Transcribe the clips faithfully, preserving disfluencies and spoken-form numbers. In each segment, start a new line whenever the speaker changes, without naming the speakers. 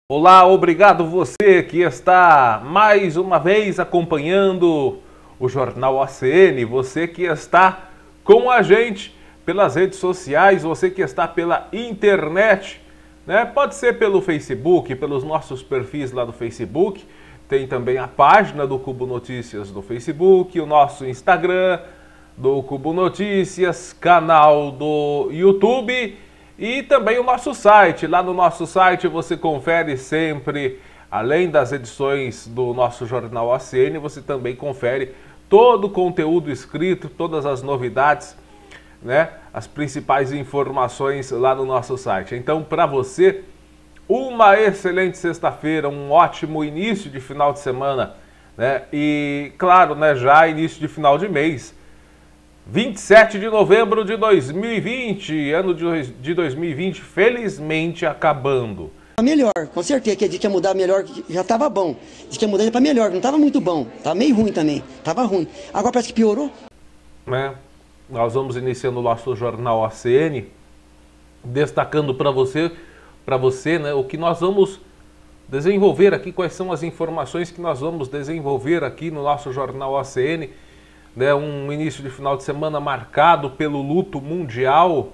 Olá, obrigado você que está mais uma vez acompanhando o Jornal A C N, você que está com a gente pelas redes sociais, você que está pela internet, né? Pode ser pelo Facebook, pelos nossos perfis lá do Facebook, tem também a página do Cubo Notícias no Facebook, o nosso Instagram do Cubo Notícias, canal do YouTube e também o nosso site. Lá no nosso site você confere sempre, além das edições do nosso Jornal A C N, você também confere todo o conteúdo escrito, todas as novidades, né? As principais informações lá no nosso site. Então, para você, uma excelente sexta-feira, um ótimo início de final de semana, né? E, claro, né, já início de final de mês. vinte e sete de novembro de dois mil e vinte, ano de dois mil e vinte, felizmente acabando.
Melhor, com certeza, que a gente ia mudar melhor, já estava bom. Diz que ia mudar para melhor, não estava muito bom, estava meio ruim também, estava ruim. Agora parece que piorou.
É, nós vamos iniciando o nosso Jornal A C N, destacando para você, para você, né, o que nós vamos desenvolver aqui, quais são as informações que nós vamos desenvolver aqui no nosso Jornal A C N. Né, um início de final de semana marcado pelo luto mundial,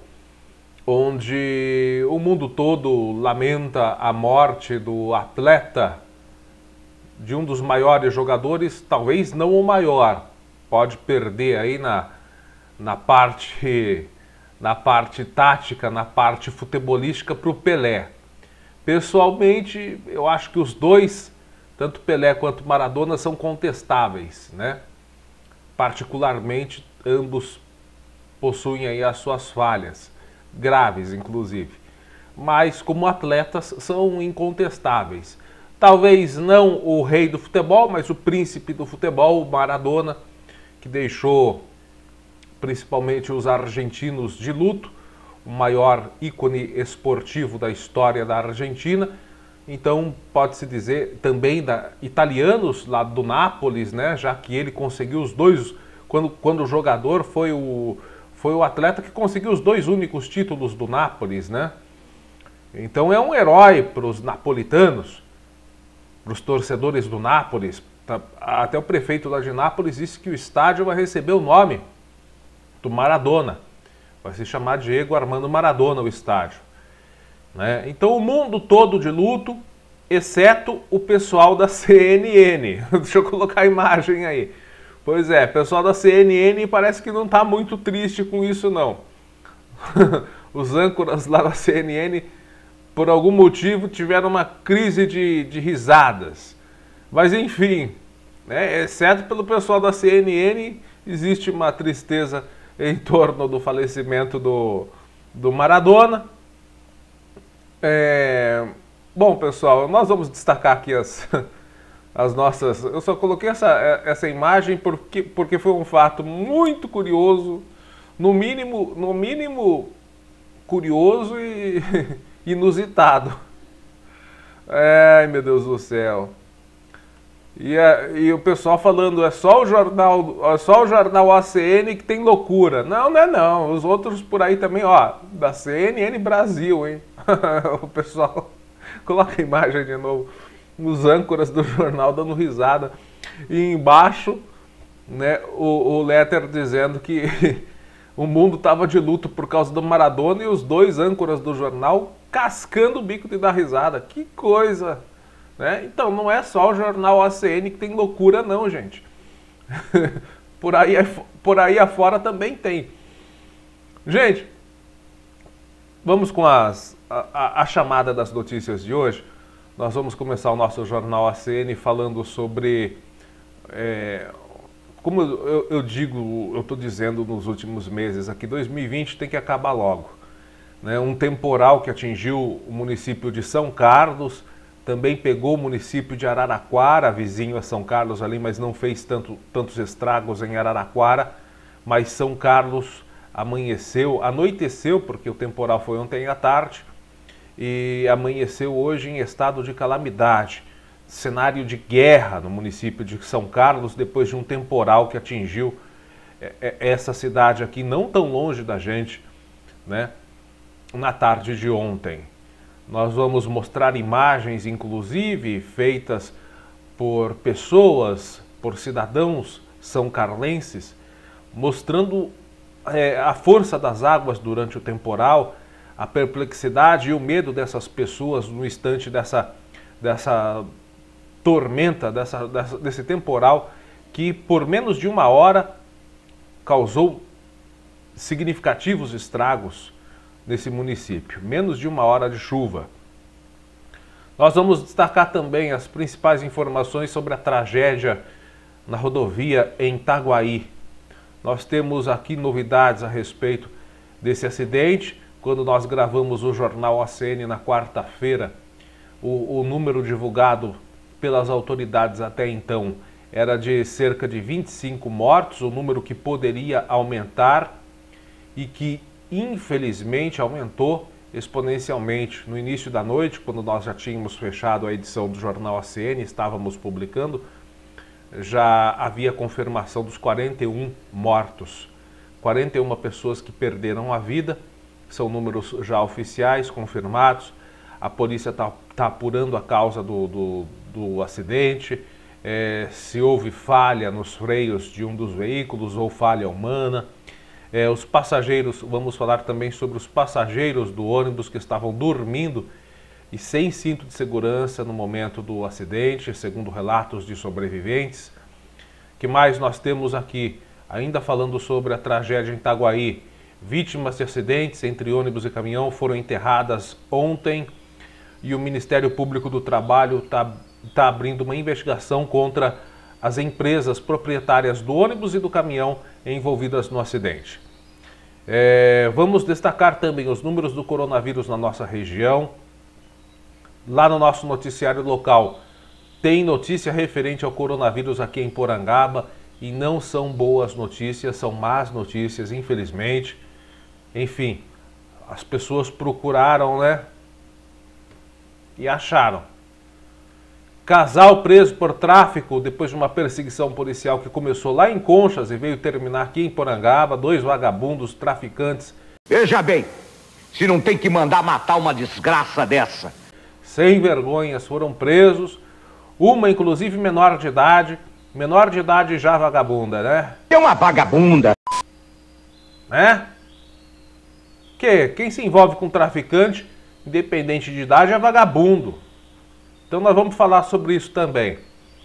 onde o mundo todo lamenta a morte do atleta, de um dos maiores jogadores, talvez não o maior, pode perder aí na, na, parte, na parte tática, na parte futebolística para o Pelé. Pessoalmente, eu acho que os dois, tanto Pelé quanto Maradona, são contestáveis, né? Particularmente, ambos possuem aí as suas falhas, graves inclusive, mas como atletas são incontestáveis. Talvez não o rei do futebol, mas o príncipe do futebol, Maradona, que deixou principalmente os argentinos de luto, o maior ícone esportivo da história da Argentina. Então pode-se dizer também da italianos lá do Nápoles, né? Já que ele conseguiu os dois, quando, quando o jogador foi o, foi o atleta que conseguiu os dois únicos títulos do Nápoles, né? Então é um herói para os napolitanos, para os torcedores do Nápoles. Até o prefeito lá de Nápoles disse que o estádio vai receber o nome do Maradona, vai se chamar Diego Armando Maradona o estádio. Né? Então o mundo todo de luto, exceto o pessoal da C N N. Deixa eu colocar a imagem aí. Pois é, o pessoal da C N N parece que não está muito triste com isso não. Os âncoras lá da C N N, por algum motivo, tiveram uma crise de, de risadas. Mas enfim, né? Exceto pelo pessoal da C N N, existe uma tristeza em torno do falecimento do, do Maradona. É... Bom, pessoal, nós vamos destacar aqui as, as nossas... Eu só coloquei essa, essa imagem porque, porque foi um fato muito curioso, no mínimo, no mínimo curioso e inusitado. Ai, meu Deus do céu. E, a, e o pessoal falando, é só o jornal, é só o jornal A C N que tem loucura. Não, não é não. Os outros por aí também, ó, da C N N Brasil, hein? O pessoal, coloca a imagem de novo, os âncoras do jornal dando risada. E embaixo, né, o, o letter dizendo que o mundo estava de luto por causa do Maradona e os dois âncoras do jornal cascando o bico de dar risada. Que coisa! Né? Então não é só o jornal A C N que tem loucura não, gente. por, aí, por aí afora também tem. Gente, vamos com as, a, a, a chamada das notícias de hoje. Nós vamos começar o nosso jornal A C N falando sobre, é, como eu, eu digo, eu estou dizendo nos últimos meses aqui, dois mil e vinte tem que acabar logo. Né? Um temporal que atingiu o município de São Carlos, também pegou o município de Araraquara, vizinho a São Carlos ali, mas não fez tanto, tantos estragos em Araraquara. Mas São Carlos amanheceu, anoiteceu, porque o temporal foi ontem à tarde, e amanheceu hoje em estado de calamidade. Cenário de guerra no município de São Carlos, depois de um temporal que atingiu essa cidade aqui, não tão longe da gente, né, na tarde de ontem. Nós vamos mostrar imagens, inclusive, feitas por pessoas, por cidadãos são-carlenses, mostrando é, a força das águas durante o temporal, a perplexidade e o medo dessas pessoas no instante dessa, dessa tormenta, dessa, dessa, desse temporal que por menos de uma hora causou significativos estragos nesse município. Menos de uma hora de chuva. Nós vamos destacar também as principais informações sobre a tragédia na rodovia em Itaguaí. Nós temos aqui novidades a respeito desse acidente. Quando nós gravamos o Jornal A C N na quarta-feira, o, o número divulgado pelas autoridades até então era de cerca de vinte e cinco mortos, o número que poderia aumentar e que infelizmente aumentou exponencialmente. No início da noite, quando nós já tínhamos fechado a edição do Jornal A C N, estávamos publicando, já havia confirmação dos quarenta e um mortos. quarenta e uma pessoas que perderam a vida, são números já oficiais, confirmados. A polícia está tá apurando a causa do, do, do acidente, é, se houve falha nos freios de um dos veículos ou falha humana. É, os passageiros, vamos falar também sobre os passageiros do ônibus que estavam dormindo e sem cinto de segurança no momento do acidente, segundo relatos de sobreviventes. O que mais nós temos aqui? Ainda falando sobre a tragédia em Itaguaí, vítimas de acidentes entre ônibus e caminhão foram enterradas ontem e o Ministério Público do Trabalho está tá abrindo uma investigação contra as empresas proprietárias do ônibus e do caminhão envolvidas no acidente. É, vamos destacar também os números do coronavírus na nossa região. Lá no nosso noticiário local tem notícia referente ao coronavírus aqui em Porangaba e não são boas notícias, são más notícias, infelizmente. Enfim, as pessoas procuraram, né? E acharam. Casal preso por tráfico depois de uma perseguição policial que começou lá em Conchas e veio terminar aqui em Porangaba. Dois vagabundos traficantes.
Veja bem, se não tem que mandar matar uma desgraça dessa.
Sem vergonhas foram presos. Uma, inclusive, menor de idade. Menor de idade já vagabunda, né?
É uma vagabunda.
Né? Que quem se envolve com traficante, independente de idade, é vagabundo. Então nós vamos falar sobre isso também.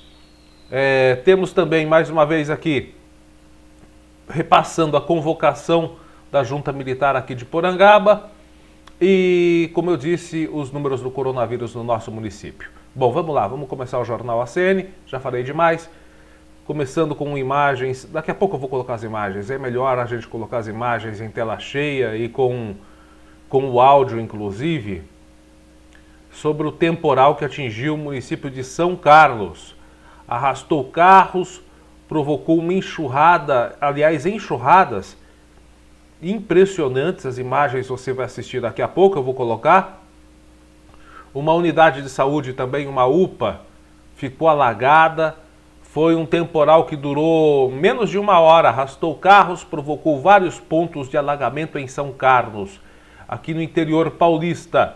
É, temos também, mais uma vez aqui, repassando a convocação da Junta Militar aqui de Porangaba e, como eu disse, os números do coronavírus no nosso município. Bom, vamos lá, vamos começar o Jornal A C N, já falei demais. Começando com imagens, daqui a pouco eu vou colocar as imagens, é melhor a gente colocar as imagens em tela cheia e com, com o áudio, inclusive, sobre o temporal que atingiu o município de São Carlos. Arrastou carros, provocou uma enxurrada, aliás, enxurradas impressionantes. As imagens você vai assistir daqui a pouco, eu vou colocar. Uma unidade de saúde também, uma U P A, ficou alagada. Foi um temporal que durou menos de uma hora, arrastou carros, provocou vários pontos de alagamento em São Carlos, aqui no interior paulista.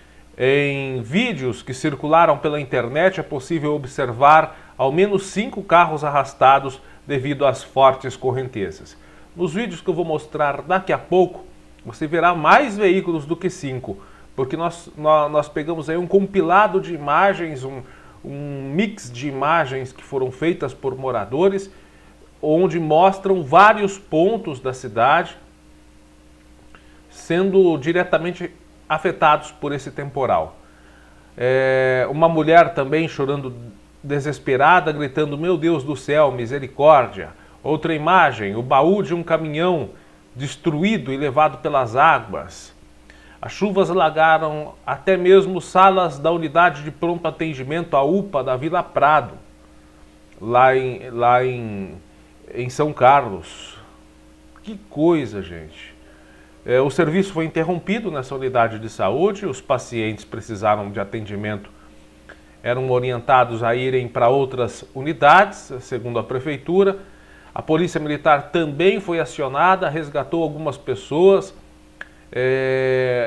Em vídeos que circularam pela internet é possível observar ao menos cinco carros arrastados devido às fortes correntezas. Nos vídeos que eu vou mostrar daqui a pouco, você verá mais veículos do que cinco, porque nós, nós, nós pegamos aí um compilado de imagens, um, um mix de imagens que foram feitas por moradores, onde mostram vários pontos da cidade sendo diretamente afetados por esse temporal. É, uma mulher também chorando desesperada, gritando: meu Deus do céu, misericórdia. Outra imagem, o baú de um caminhão destruído e levado pelas águas. As chuvas alagaram até mesmo salas da unidade de pronto atendimento, a U P A da Vila Prado, lá em, lá em, em São Carlos. Que coisa, gente. É, o serviço foi interrompido nessa unidade de saúde, os pacientes precisaram de atendimento, eram orientados a irem para outras unidades, segundo a prefeitura. A Polícia Militar também foi acionada, resgatou algumas pessoas. É,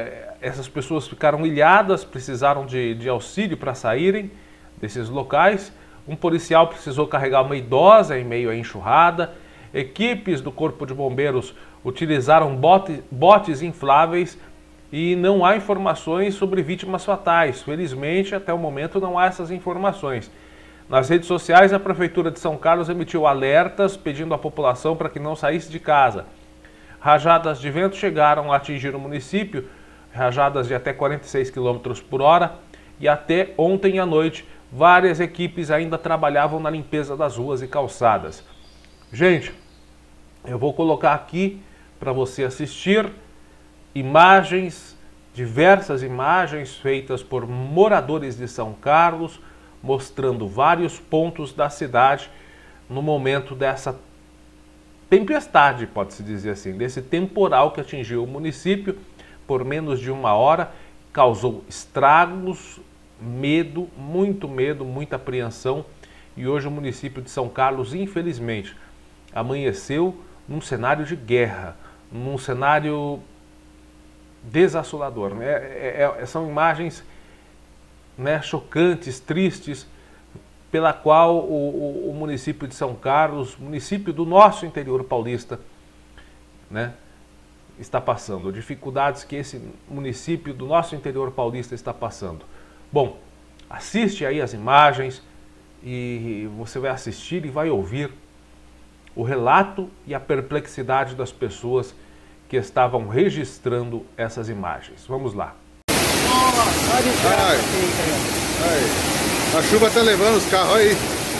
essas pessoas ficaram ilhadas, precisaram de, de auxílio para saírem desses locais. Um policial precisou carregar uma idosa em meio à enxurrada. Equipes do Corpo de Bombeiros utilizaram bote, botes infláveis e não há informações sobre vítimas fatais. Felizmente, até o momento não há essas informações. Nas redes sociais, a Prefeitura de São Carlos emitiu alertas pedindo à população para que não saísse de casa. Rajadas de vento chegaram a atingir o município, rajadas de até quarenta e seis quilômetros por hora, e até ontem à noite, várias equipes ainda trabalhavam na limpeza das ruas e calçadas. Gente, eu vou colocar aqui para você assistir imagens, diversas imagens feitas por moradores de São Carlos, mostrando vários pontos da cidade no momento dessa tempestade, pode-se dizer assim, desse temporal que atingiu o município por menos de uma hora, causou estragos, medo, muito medo, muita apreensão, e hoje o município de São Carlos, infelizmente, amanheceu num cenário de guerra, num cenário desassolador, né? É, é, são imagens, né, chocantes, tristes, pela qual o, o, o município de São Carlos, município do nosso interior paulista, né, está passando, dificuldades que esse município do nosso interior paulista está passando. Bom, assiste aí as imagens e você vai assistir e vai ouvir o relato e a perplexidade das pessoas que estavam registrando essas imagens. Vamos lá.
Ai, ai, a chuva tá levando os carros aí.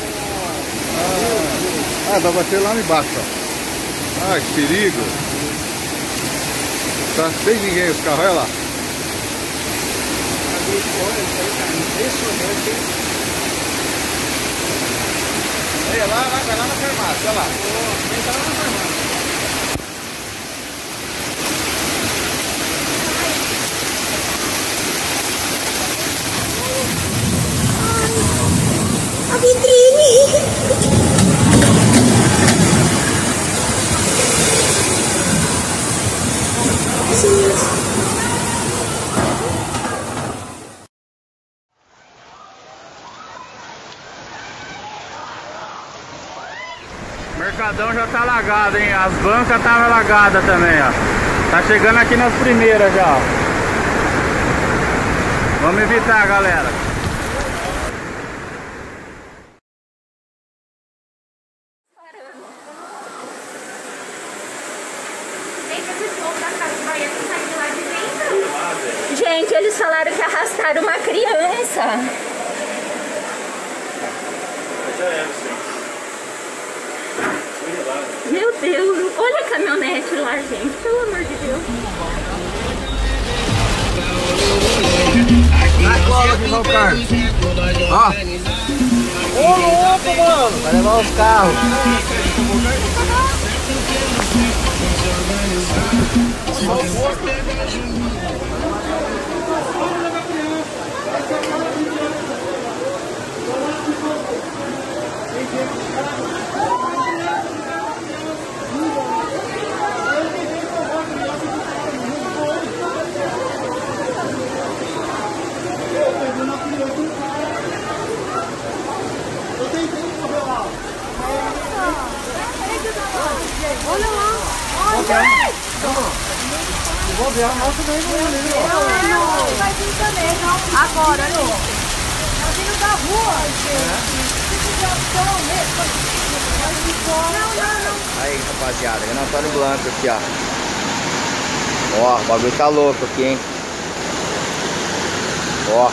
Ah, vai bater lá embaixo. Ó. Ai, que perigo. Tá sem ninguém os carros, olha lá. Olha lá, vai lá na farmácia, olha lá. Vem lá na farmácia.
A vitrine!
O Mercadão já tá alagado, hein? As bancas estavam alagadas também, ó. Tá chegando aqui nas primeiras já, ó. Vamos evitar, galera.
Gente, eles falaram que arrastaram uma criança. Meu Deus, olha a caminhonete lá, gente, pelo amor de Deus.
Na cola aqui, meu Carlos. Ó. Ô, louco, mano. Vai levar os carros.
Olha lá.
Eu vou ver a moça daí,
não, não, vai vir também, não. Agora, ali. Tá vindo da rua, gente. Não, não, não.
Aí, rapaziada, Renatório Blanco aqui, ó. Ó, o bagulho tá louco aqui, hein. Ó.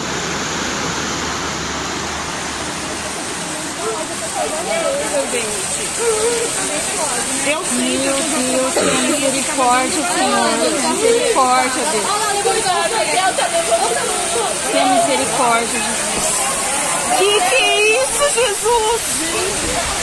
Deus, Deus, tenha misericórdia, Senhor. Misericórdia, Deus. Tenha misericórdia, Jesus. Que que é isso, Jesus?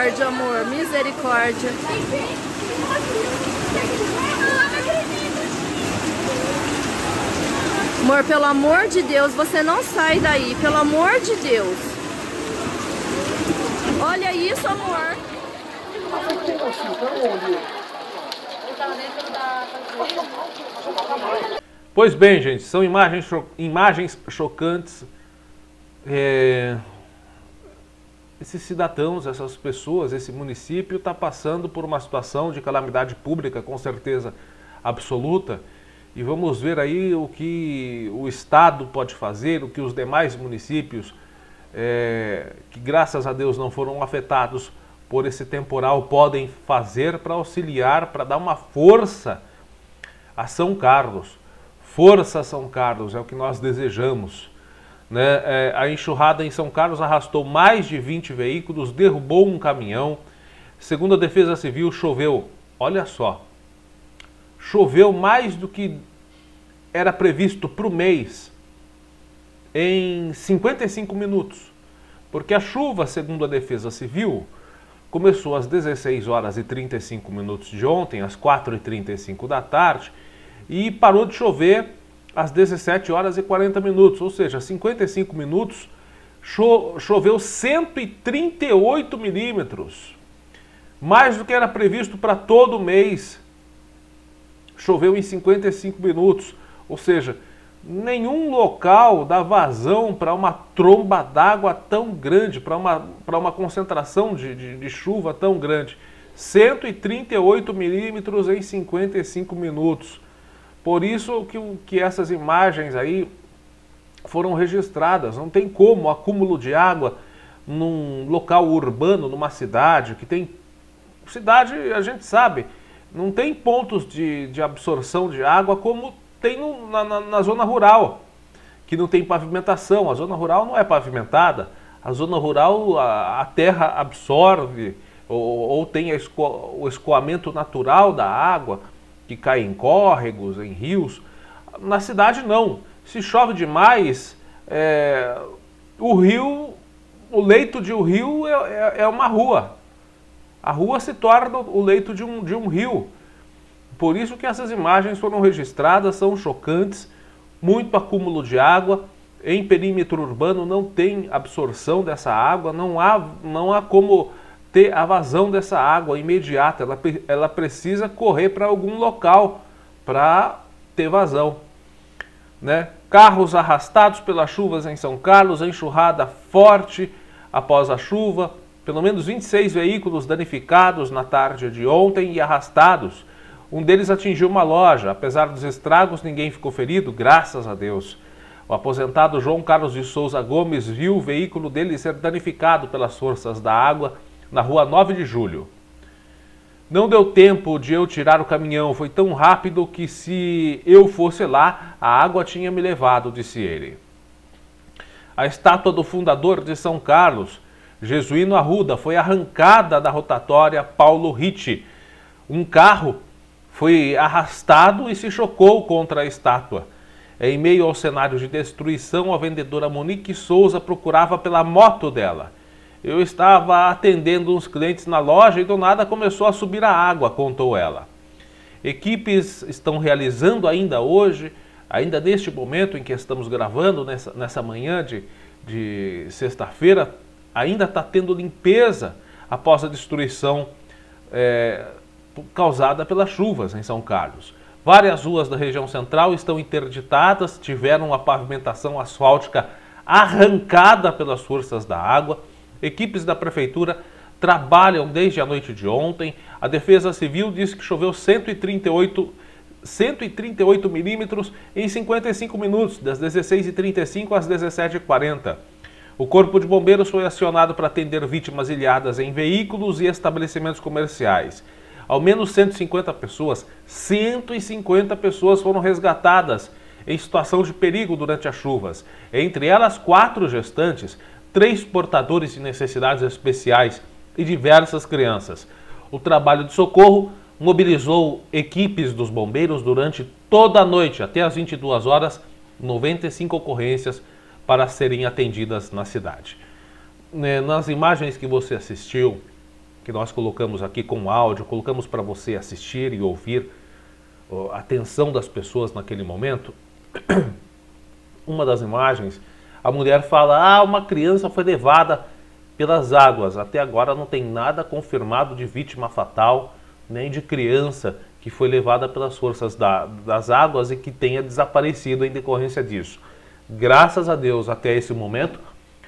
Misericórdia, amor, misericórdia. Amor, pelo amor de Deus, você não sai daí, pelo amor de Deus. Olha isso, amor.
Pois bem, gente, são imagens, cho imagens chocantes. É... Esses cidadãos, essas pessoas, esse município está passando por uma situação de calamidade pública, com certeza absoluta. E vamos ver aí o que o Estado pode fazer, o que os demais municípios, é, que graças a Deus não foram afetados por esse temporal, podem fazer para auxiliar, para dar uma força a São Carlos. Força São Carlos, é o que nós desejamos. Né? É, a enxurrada em São Carlos arrastou mais de vinte veículos, derrubou um caminhão. Segundo a Defesa Civil, choveu, olha só, choveu mais do que era previsto para o mês em cinquenta e cinco minutos. Porque a chuva, segundo a Defesa Civil, começou às dezesseis horas e trinta e cinco minutos de ontem, às quatro e trinta e cinco da tarde, e parou de chover às dezessete horas e quarenta minutos, ou seja, cinquenta e cinco minutos, cho choveu cento e trinta e oito milímetros, mais do que era previsto para todo o mês. Choveu em cinquenta e cinco minutos, ou seja, nenhum local dá vazão para uma tromba d'água tão grande, para uma, para uma concentração de, de, de chuva tão grande. cento e trinta e oito milímetros em cinquenta e cinco minutos. Por isso que, que essas imagens aí foram registradas. Não tem como o acúmulo de água num local urbano, numa cidade, que tem... Cidade, a gente sabe, não tem pontos de, de absorção de água como tem no, na, na, na zona rural, que não tem pavimentação. A zona rural não é pavimentada. A zona rural, a, a terra absorve ou, ou tem a esco, o escoamento natural da água, que cai em córregos, em rios. Na cidade não. Se chove demais, é, o rio, o leito de um rio é, é, é uma rua. A rua se torna o leito de um, de um rio. Por isso que essas imagens foram registradas, são chocantes, muito acúmulo de água. Em perímetro urbano não tem absorção dessa água, não há, não há como ter a vazão dessa água imediata. Ela, ela precisa correr para algum local para ter vazão. Né? Carros arrastados pelas chuvas em São Carlos, enxurrada forte após a chuva. Pelo menos vinte e seis veículos danificados na tarde de ontem e arrastados. Um deles atingiu uma loja. Apesar dos estragos, ninguém ficou ferido, graças a Deus. O aposentado João Carlos de Souza Gomes viu o veículo dele ser danificado pelas forças da água na rua nove de julho. Não deu tempo de eu tirar o caminhão, foi tão rápido que se eu fosse lá, a água tinha me levado, disse ele. A estátua do fundador de São Carlos, Jesuíno Arruda, foi arrancada da rotatória Paulo Ritt. Um carro foi arrastado e se chocou contra a estátua. Em meio ao cenário de destruição, a vendedora Monique Souza procurava pela moto dela. Eu estava atendendo uns clientes na loja e do nada começou a subir a água, contou ela. Equipes estão realizando ainda hoje, ainda neste momento em que estamos gravando, nessa, nessa manhã de, de sexta-feira, ainda está tendo limpeza após a destruição é, causada pelas chuvas em São Carlos. Várias ruas da região central estão interditadas, tiveram a pavimentação asfáltica arrancada pelas forças da água. Equipes da prefeitura trabalham desde a noite de ontem. A Defesa Civil disse que choveu cento e trinta e oito, cento e trinta e oito milímetros em cinquenta e cinco minutos, das dezesseis e trinta e cinco às dezessete e quarenta. O Corpo de Bombeiros foi acionado para atender vítimas ilhadas em veículos e estabelecimentos comerciais. Ao menos cento e cinquenta pessoas, cento e cinquenta pessoas foram resgatadas em situação de perigo durante as chuvas. Entre elas, quatro gestantes, três portadores de necessidades especiais e diversas crianças. O trabalho de socorro mobilizou equipes dos bombeiros durante toda a noite, até às vinte e duas horas, noventa e cinco ocorrências para serem atendidas na cidade. Nas imagens que você assistiu, que nós colocamos aqui com áudio, colocamos para você assistir e ouvir a atenção das pessoas naquele momento. Uma das imagens, a mulher fala, ah, uma criança foi levada pelas águas. Até agora não tem nada confirmado de vítima fatal, nem de criança que foi levada pelas forças da, das águas e que tenha desaparecido em decorrência disso. Graças a Deus, até esse momento,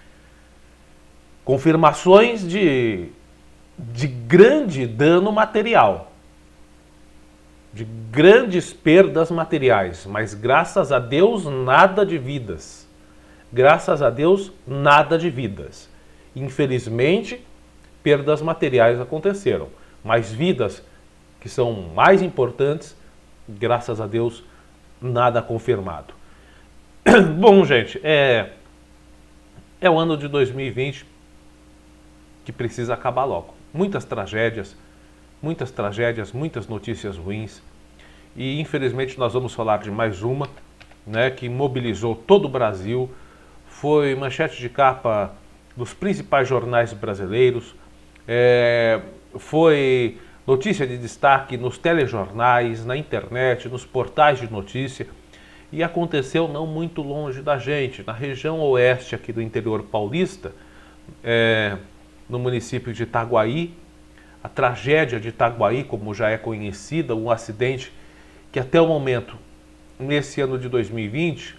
confirmações de, de grande dano material, de grandes perdas materiais, mas graças a Deus nada de vidas. Graças a Deus nada de vidas. Infelizmente, perdas materiais aconteceram, mas vidas que são mais importantes, graças a Deus, nada confirmado. Bom, gente, é, é o ano de dois mil e vinte que precisa acabar logo. Muitas tragédias, muitas tragédias, muitas notícias ruins. E infelizmente nós vamos falar de mais uma, né, que mobilizou todo o Brasil. Foi manchete de capa dos principais jornais brasileiros. É, foi notícia de destaque nos telejornais, na internet, nos portais de notícia. E aconteceu não muito longe da gente, na região oeste aqui do interior paulista, é, no município de Itaguaí. A tragédia de Itaguaí, como já é conhecida, um acidente que até o momento, nesse ano de dois mil e vinte,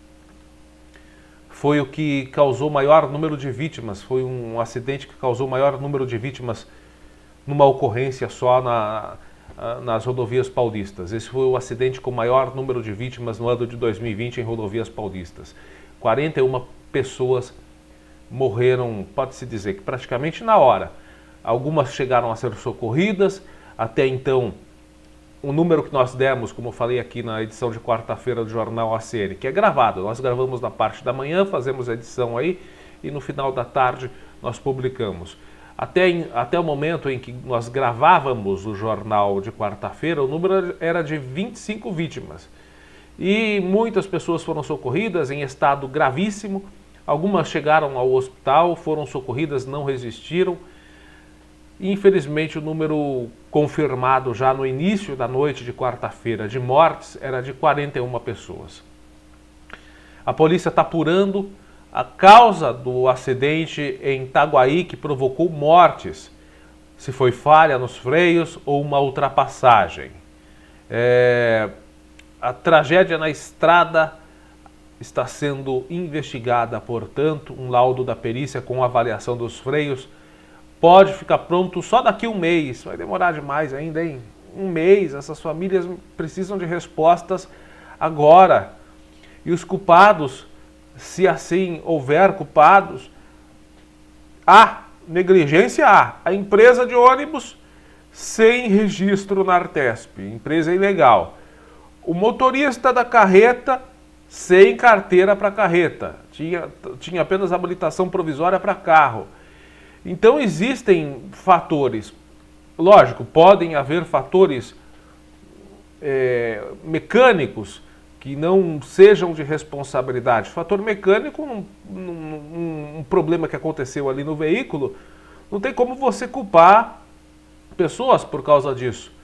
foi o que causou maior número de vítimas, foi um acidente que causou maior número de vítimas numa ocorrência só na, nas rodovias paulistas. Esse foi o acidente com maior número de vítimas no ano de dois mil e vinte em rodovias paulistas. quarenta e uma pessoas morreram, pode-se dizer que praticamente na hora. Algumas chegaram a ser socorridas, até então o número que nós demos, como eu falei aqui na edição de quarta-feira do Jornal A C N, que é gravado, nós gravamos na parte da manhã, fazemos a edição aí e no final da tarde nós publicamos. Até, em, até o momento em que nós gravávamos o jornal de quarta-feira, o número era de vinte e cinco vítimas. E muitas pessoas foram socorridas em estado gravíssimo, algumas chegaram ao hospital, foram socorridas, não resistiram. Infelizmente, o número confirmado já no início da noite de quarta-feira de mortes era de quarenta e uma pessoas. A polícia está apurando a causa do acidente em Itaguaí que provocou mortes, se foi falha nos freios ou uma ultrapassagem. É, a tragédia na estrada está sendo investigada, portanto, um laudo da perícia com avaliação dos freios pode ficar pronto só daqui a um mês. Vai demorar demais ainda, hein? Um mês. Essas famílias precisam de respostas agora. E os culpados, se assim houver culpados, há negligência, há. A empresa de ônibus sem registro na Artesp, empresa ilegal. O motorista da carreta sem carteira para carreta, tinha, tinha apenas habilitação provisória para carro. Então existem fatores, lógico, podem haver fatores é, mecânicos que não sejam de responsabilidade. Fator mecânico, um, um, um problema que aconteceu ali no veículo, não tem como você culpar pessoas por causa disso.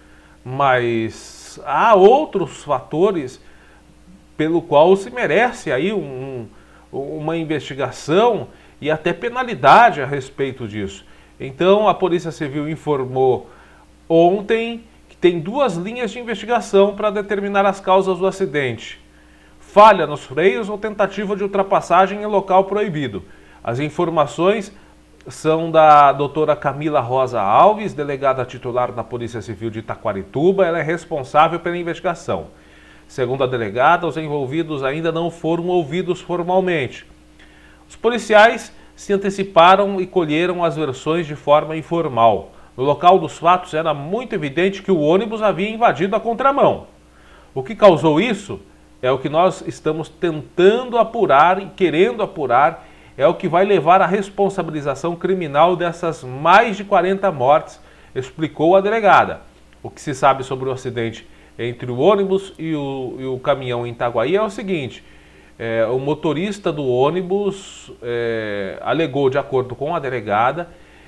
Mas há outros fatores pelo qual se merece aí um, uma investigação e até penalidade a respeito disso. Então a Polícia Civil informou ontem que tem duas linhas de investigação para determinar as causas do acidente: falha nos freios ou tentativa de ultrapassagem em local proibido. As informações são da doutora Camila Rosa Alves, delegada titular da Polícia Civil de Itaquarituba. Ela é responsável pela investigação. Segundo a delegada, os envolvidos ainda não foram ouvidos formalmente. Os policiais se anteciparam e colheram as versões de forma informal. No local dos fatos era muito evidente que o ônibus havia invadido a contramão. O que causou isso é o que nós estamos tentando apurar e querendo apurar, é o que vai levar à responsabilização criminal dessas mais de quarenta mortes, explicou a delegada. O que se sabe sobre o acidente entre o ônibus e o, e o caminhão em Itaguaí é o seguinte: é, o motorista do ônibus é, alegou, de acordo com a delegada,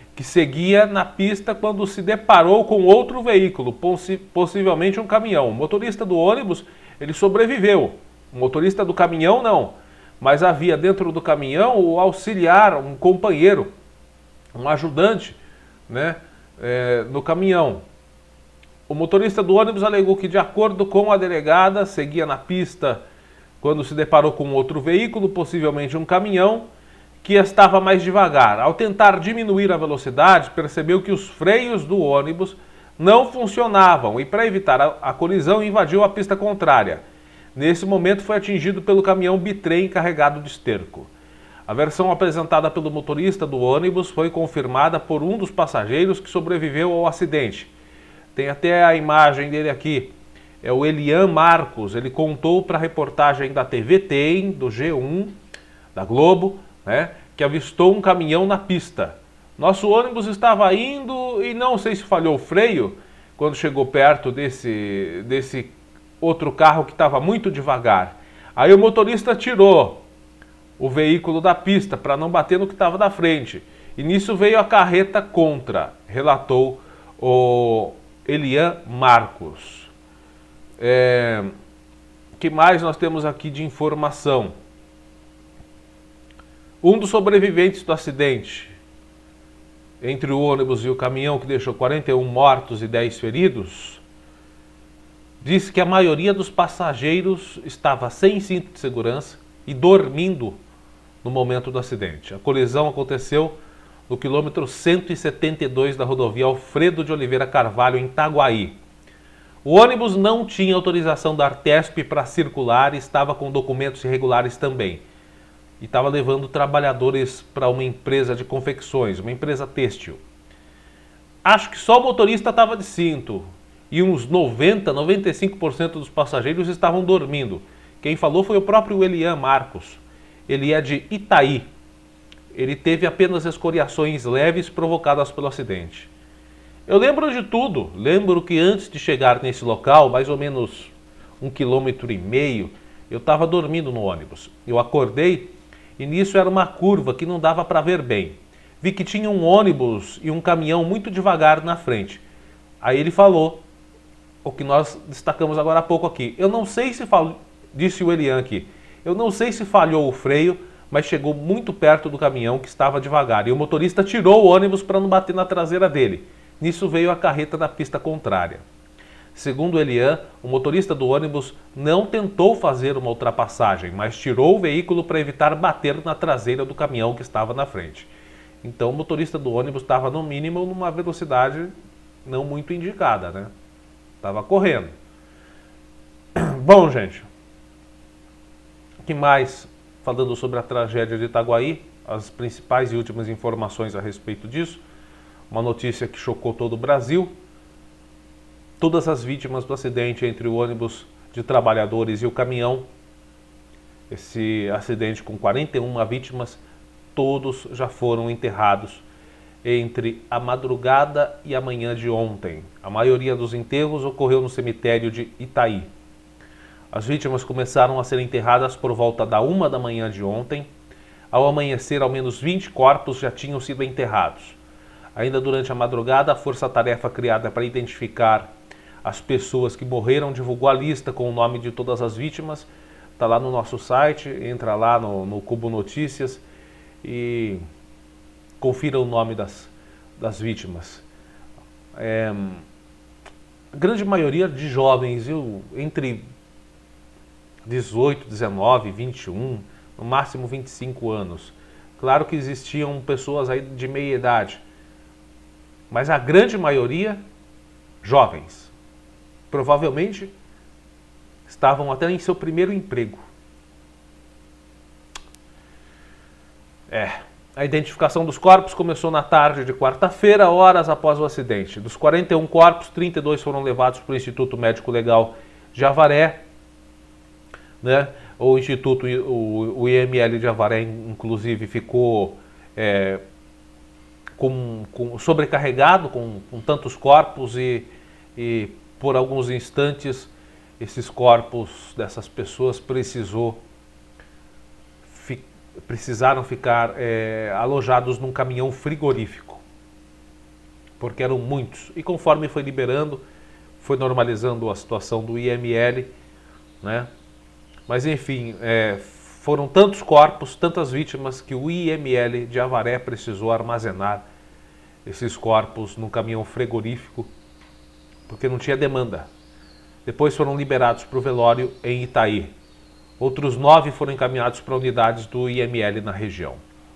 que seguia na pista quando se deparou com outro veículo, possi possivelmente um caminhão. O motorista do ônibus, ele sobreviveu. O motorista do caminhão não, mas havia dentro do caminhão o auxiliar, um companheiro, um ajudante, né, é, no caminhão. O motorista do ônibus alegou que, de acordo com a delegada, seguia na pista quando se deparou com outro veículo, possivelmente um caminhão, que estava mais devagar. Ao tentar diminuir a velocidade, percebeu que os freios do ônibus não funcionavam e, para evitar a, a colisão, invadiu a pista contrária. Nesse momento, foi atingido pelo caminhão bitrem carregado de esterco. A versão apresentada pelo motorista do ônibus foi confirmada por um dos passageiros que sobreviveu ao acidente. Tem até a imagem dele aqui. É o Elian Marcos. Ele contou para a reportagem da T V Tem, do G um, da Globo, né, que avistou um caminhão na pista. Nosso ônibus estava indo e não sei se falhou o freio quando chegou perto desse, desse outro carro que estava muito devagar. Aí o motorista tirou o veículo da pista para não bater no que estava da frente. E nisso veio a carreta contra, relatou o Elian Marcos. É, que mais nós temos aqui de informação? Um dos sobreviventes do acidente entre o ônibus e o caminhão, que deixou quarenta e um mortos e dez feridos, disse que a maioria dos passageiros estava sem cinto de segurança e dormindo no momento do acidente. A colisão aconteceu no quilômetro cento e setenta e dois da rodovia Alfredo de Oliveira Carvalho, em Itaguaí. O ônibus não tinha autorização da Artesp para circular e estava com documentos irregulares também. E estava levando trabalhadores para uma empresa de confecções, uma empresa têxtil. Acho que só o motorista estava de cinto e uns noventa, noventa e cinco por cento dos passageiros estavam dormindo. Quem falou foi o próprio Elian Marcos. Ele é de Itaí. Ele teve apenas escoriações leves provocadas pelo acidente. Eu lembro de tudo. Lembro que antes de chegar nesse local, mais ou menos um quilômetro e meio, eu estava dormindo no ônibus. Eu acordei e nisso era uma curva que não dava para ver bem. Vi que tinha um ônibus e um caminhão muito devagar na frente. Aí ele falou o que nós destacamos agora há pouco aqui. Eu não sei se falou, disse o Elian aqui, eu não sei se falhou o freio, mas chegou muito perto do caminhão que estava devagar. E o motorista tirou o ônibus para não bater na traseira dele. Nisso veio a carreta na pista contrária. Segundo Elian, o motorista do ônibus não tentou fazer uma ultrapassagem, mas tirou o veículo para evitar bater na traseira do caminhão que estava na frente. Então o motorista do ônibus estava no mínimo numa velocidade não muito indicada, né? Estava correndo. Bom, gente, o que mais, falando sobre a tragédia de Itaguaí, as principais e últimas informações a respeito disso, uma notícia que chocou todo o Brasil. Todas as vítimas do acidente entre o ônibus de trabalhadores e o caminhão, esse acidente com quarenta e uma vítimas, todos já foram enterrados entre a madrugada e a manhã de ontem. A maioria dos enterros ocorreu no cemitério de Itaí. As vítimas começaram a ser enterradas por volta da uma da manhã de ontem. Ao amanhecer, ao menos vinte corpos já tinham sido enterrados. Ainda durante a madrugada, a força-tarefa criada para identificar as pessoas que morreram divulgou a lista com o nome de todas as vítimas. Está lá no nosso site, entra lá no, no Cubo Notícias e confira o nome das, das vítimas. É, a grande maioria de jovens, viu? Entre dezoito, dezenove, vinte e um, no máximo vinte e cinco anos. Claro que existiam pessoas aí de meia idade, mas a grande maioria, jovens. Provavelmente estavam até em seu primeiro emprego. É, a identificação dos corpos começou na tarde de quarta-feira, horas após o acidente. Dos quarenta e um corpos, trinta e dois foram levados para o Instituto Médico Legal de Avaré, né? O Instituto, o, o I M L de Avaré, inclusive, ficou é, com, com, sobrecarregado com, com tantos corpos e, e por alguns instantes, esses corpos dessas pessoas precisou, fi, precisaram ficar é, alojados num caminhão frigorífico. porque eram muitos. E conforme foi liberando, foi normalizando a situação do I M L, né? Mas enfim, é, foram tantos corpos, tantas vítimas, que o I M L de Avaré precisou armazenar esses corpos num caminhão frigorífico, porque não tinha demanda. Depois foram liberados para o velório em Itaí. Outros nove foram encaminhados para unidades do I M L na região.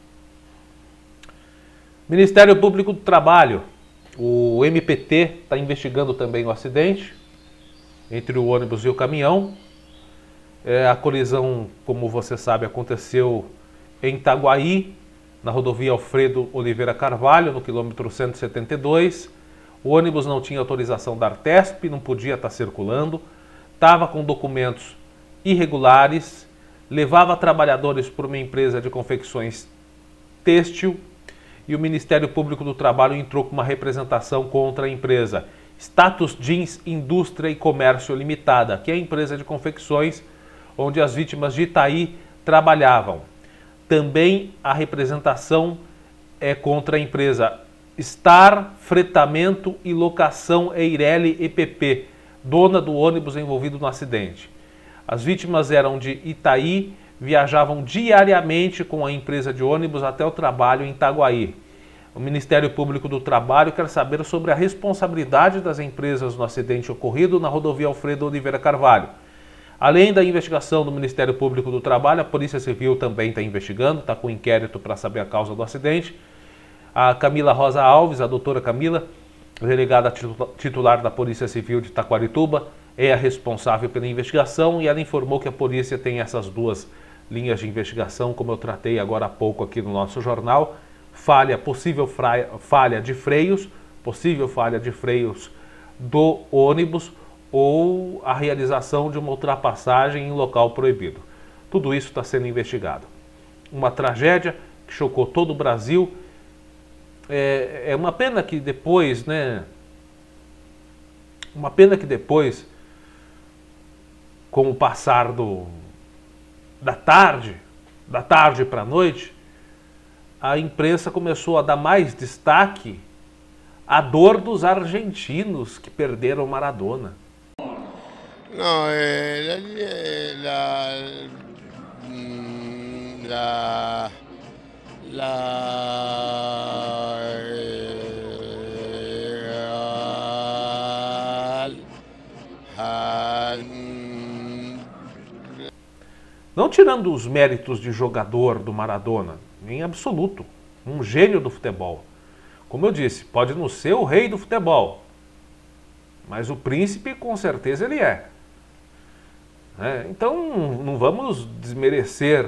Ministério Público do Trabalho, o M P T está investigando também o acidente entre o ônibus e o caminhão. É, a colisão, como você sabe, aconteceu em Itaguaí, na rodovia Alfredo Oliveira Carvalho, no quilômetro cento e setenta e dois. O ônibus não tinha autorização da Artesp, não podia estar circulando, estava com documentos irregulares, levava trabalhadores para uma empresa de confecções têxtil, e o Ministério Público do Trabalho entrou com uma representação contra a empresa Status Jeans Indústria e Comércio Limitada, que é a empresa de confecções onde as vítimas de Itaí trabalhavam. Também a representação é contra a empresa Star Fretamento e Locação Eireli E P P, dona do ônibus envolvido no acidente. As vítimas eram de Itaí, viajavam diariamente com a empresa de ônibus até o trabalho em Itaguaí. O Ministério Público do Trabalho quer saber sobre a responsabilidade das empresas no acidente ocorrido na rodovia Alfredo Oliveira Carvalho. Além da investigação do Ministério Público do Trabalho, a Polícia Civil também está investigando, está com inquérito para saber a causa do acidente. A Camila Rosa Alves, a doutora Camila, delegada titular da Polícia Civil de Taquarituba, é a responsável pela investigação, e ela informou que a polícia tem essas duas linhas de investigação, como eu tratei agora há pouco aqui no nosso jornal: falha, possível fraia, falha de freios, possível falha de freios do ônibus, ou a realização de uma ultrapassagem em local proibido. Tudo isso está sendo investigado. Uma tragédia que chocou todo o Brasil. É, é uma pena que depois, né? Uma pena que depois, com o passar do, da tarde, da tarde para a noite, a imprensa começou a dar mais destaque à dor dos argentinos que perderam Maradona.
Não, é, la, la, la,
Não tirando os méritos de jogador do Maradona, em absoluto, um gênio do futebol. Como eu disse, pode não ser o rei do futebol, mas o príncipe com certeza ele é. É, então não vamos desmerecer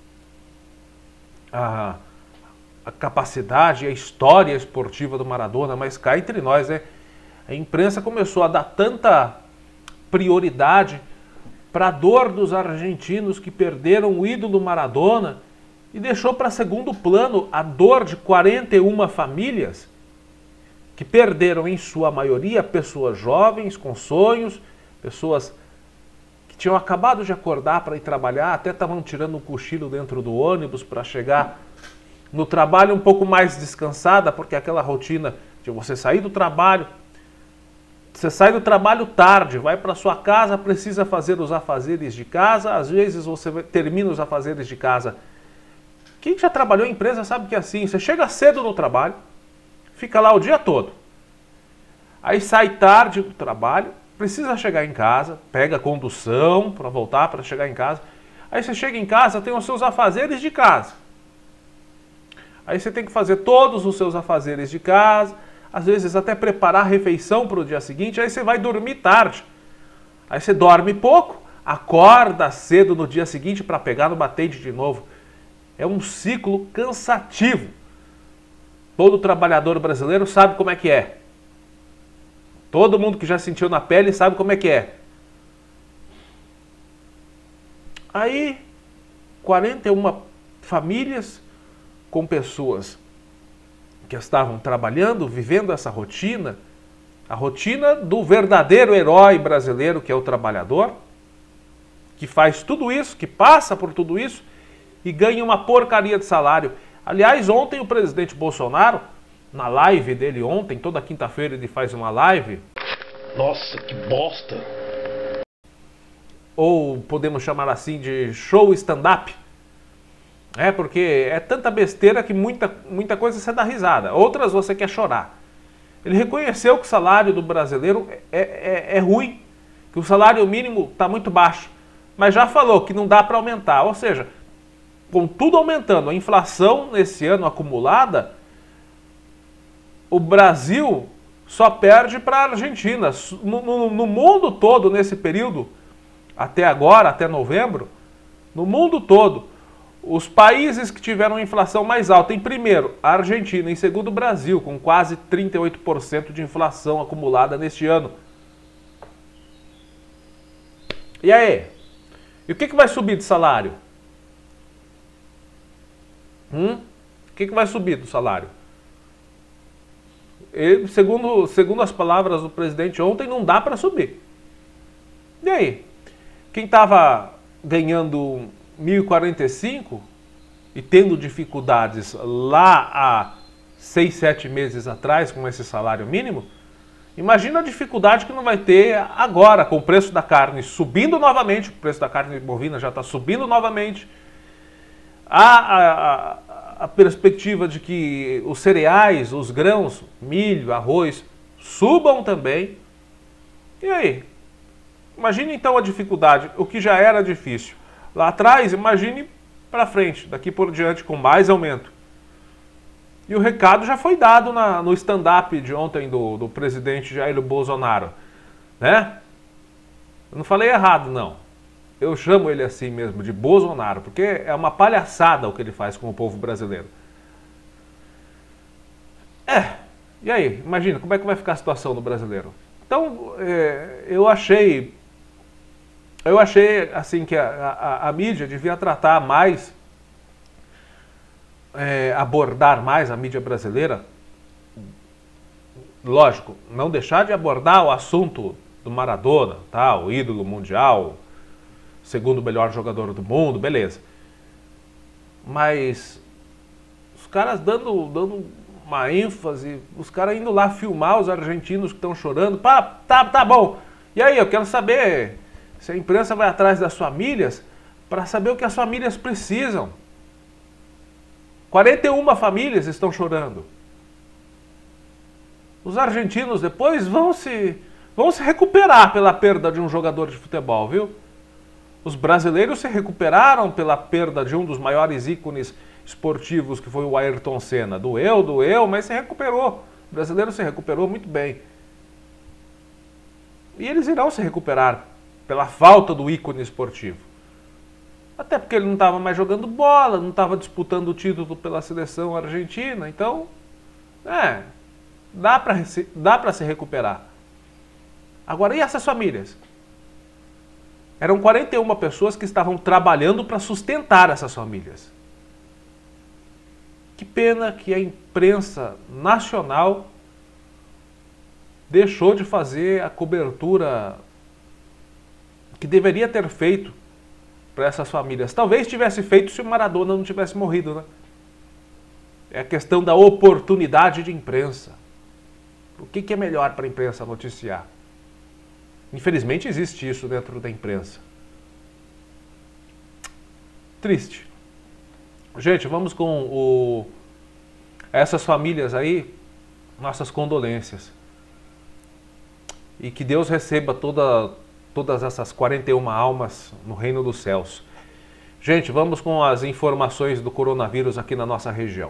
a, a capacidade, a história esportiva do Maradona, mas cá entre nós, né? A imprensa começou a dar tanta prioridade para a dor dos argentinos que perderam o ídolo Maradona e deixou para segundo plano a dor de quarenta e uma famílias que perderam, em sua maioria, pessoas jovens, com sonhos, pessoas que tinham acabado de acordar para ir trabalhar, até estavam tirando um cochilo dentro do ônibus para chegar no trabalho um pouco mais descansada, porque aquela rotina de você sair do trabalho, você sai do trabalho tarde, vai para sua casa, precisa fazer os afazeres de casa, às vezes você termina os afazeres de casa. Quem já trabalhou em empresa sabe que é assim, você chega cedo no trabalho, fica lá o dia todo, aí sai tarde do trabalho, precisa chegar em casa, pega a condução para voltar, para chegar em casa, aí você chega em casa, tem os seus afazeres de casa, aí você tem que fazer todos os seus afazeres de casa, às vezes até preparar a refeição para o dia seguinte, aí você vai dormir tarde. Aí você dorme pouco, acorda cedo no dia seguinte para pegar no batente de novo. É um ciclo cansativo. Todo trabalhador brasileiro sabe como é que é. Todo mundo que já sentiu na pele sabe como é que é. Aí, quarenta e uma famílias com pessoas que estavam trabalhando, vivendo essa rotina, a rotina do verdadeiro herói brasileiro, que é o trabalhador, que faz tudo isso, que passa por tudo isso e ganha uma porcaria de salário. Aliás, ontem o presidente Bolsonaro na live dele ontem, toda quinta-feira ele faz uma live.
Nossa, que bosta!
Ou podemos chamar assim de show stand-up. É, porque é tanta besteira que muita, muita coisa você dá risada, outras você quer chorar. Ele reconheceu que o salário do brasileiro é, é, é ruim, que o salário mínimo está muito baixo, mas já falou que não dá para aumentar. Ou seja, com tudo aumentando, a inflação nesse ano acumulada, o Brasil só perde para a Argentina. No, no, no mundo todo, nesse período, até agora, até novembro, no mundo todo, os países que tiveram inflação mais alta, em primeiro, a Argentina, em segundo, o Brasil, com quase trinta e oito por cento de inflação acumulada neste ano. E aí? E o que, que vai subir de salário? Hum? O que, que vai subir do salário? Ele, segundo, segundo as palavras do presidente ontem, não dá para subir. E aí? Quem estava ganhando mil e quarenta e cinco e tendo dificuldades lá há seis, sete meses atrás com esse salário mínimo, imagina a dificuldade que não vai ter agora com o preço da carne subindo novamente, o preço da carne bovina já está subindo novamente, há a, a, a perspectiva de que os cereais, os grãos, milho, arroz, subam também. E aí? Imagine então a dificuldade, o que já era difícil lá atrás, imagine para frente, daqui por diante com mais aumento. E o recado já foi dado na, no stand-up de ontem do, do presidente Jair Bolsonaro, né? Eu não falei errado, não. Eu chamo ele assim mesmo, de Bolsonaro, porque é uma palhaçada o que ele faz com o povo brasileiro. É, e aí? Imagina, como é que vai ficar a situação do brasileiro? Então, é, eu achei... Eu achei assim que a, a, a mídia devia tratar mais, é, abordar mais a mídia brasileira. Lógico, não deixar de abordar o assunto do Maradona, tá? O ídolo mundial, segundo melhor jogador do mundo, beleza. Mas os caras dando, dando uma ênfase, os caras indo lá filmar os argentinos que estão chorando. Pá, tá, tá bom. E aí, eu quero saber... Se a imprensa vai atrás das famílias para saber o que as famílias precisam. quarenta e uma famílias estão chorando. Os argentinos depois vão se, vão se recuperar pela perda de um jogador de futebol, viu? Os brasileiros se recuperaram pela perda de um dos maiores ícones esportivos, que foi o Ayrton Senna. Doeu, doeu, mas se recuperou. O brasileiro se recuperou muito bem. E eles irão se recuperar pela falta do ícone esportivo. Até porque ele não estava mais jogando bola, não estava disputando o título pela seleção argentina. Então, é, dá para dá para se recuperar. Agora, e essas famílias? Eram quarenta e uma pessoas que estavam trabalhando para sustentar essas famílias. Que pena que a imprensa nacional deixou de fazer a cobertura que deveria ter feito para essas famílias. Talvez tivesse feito se o Maradona não tivesse morrido, né? É a questão da oportunidade de imprensa. O que, que é melhor para a imprensa noticiar? Infelizmente existe isso dentro da imprensa. Triste. Gente, vamos com o... essas famílias aí, nossas condolências. E que Deus receba toda... todas essas quarenta e uma almas no reino dos céus. Gente, vamos com as informações do coronavírus aqui na nossa região.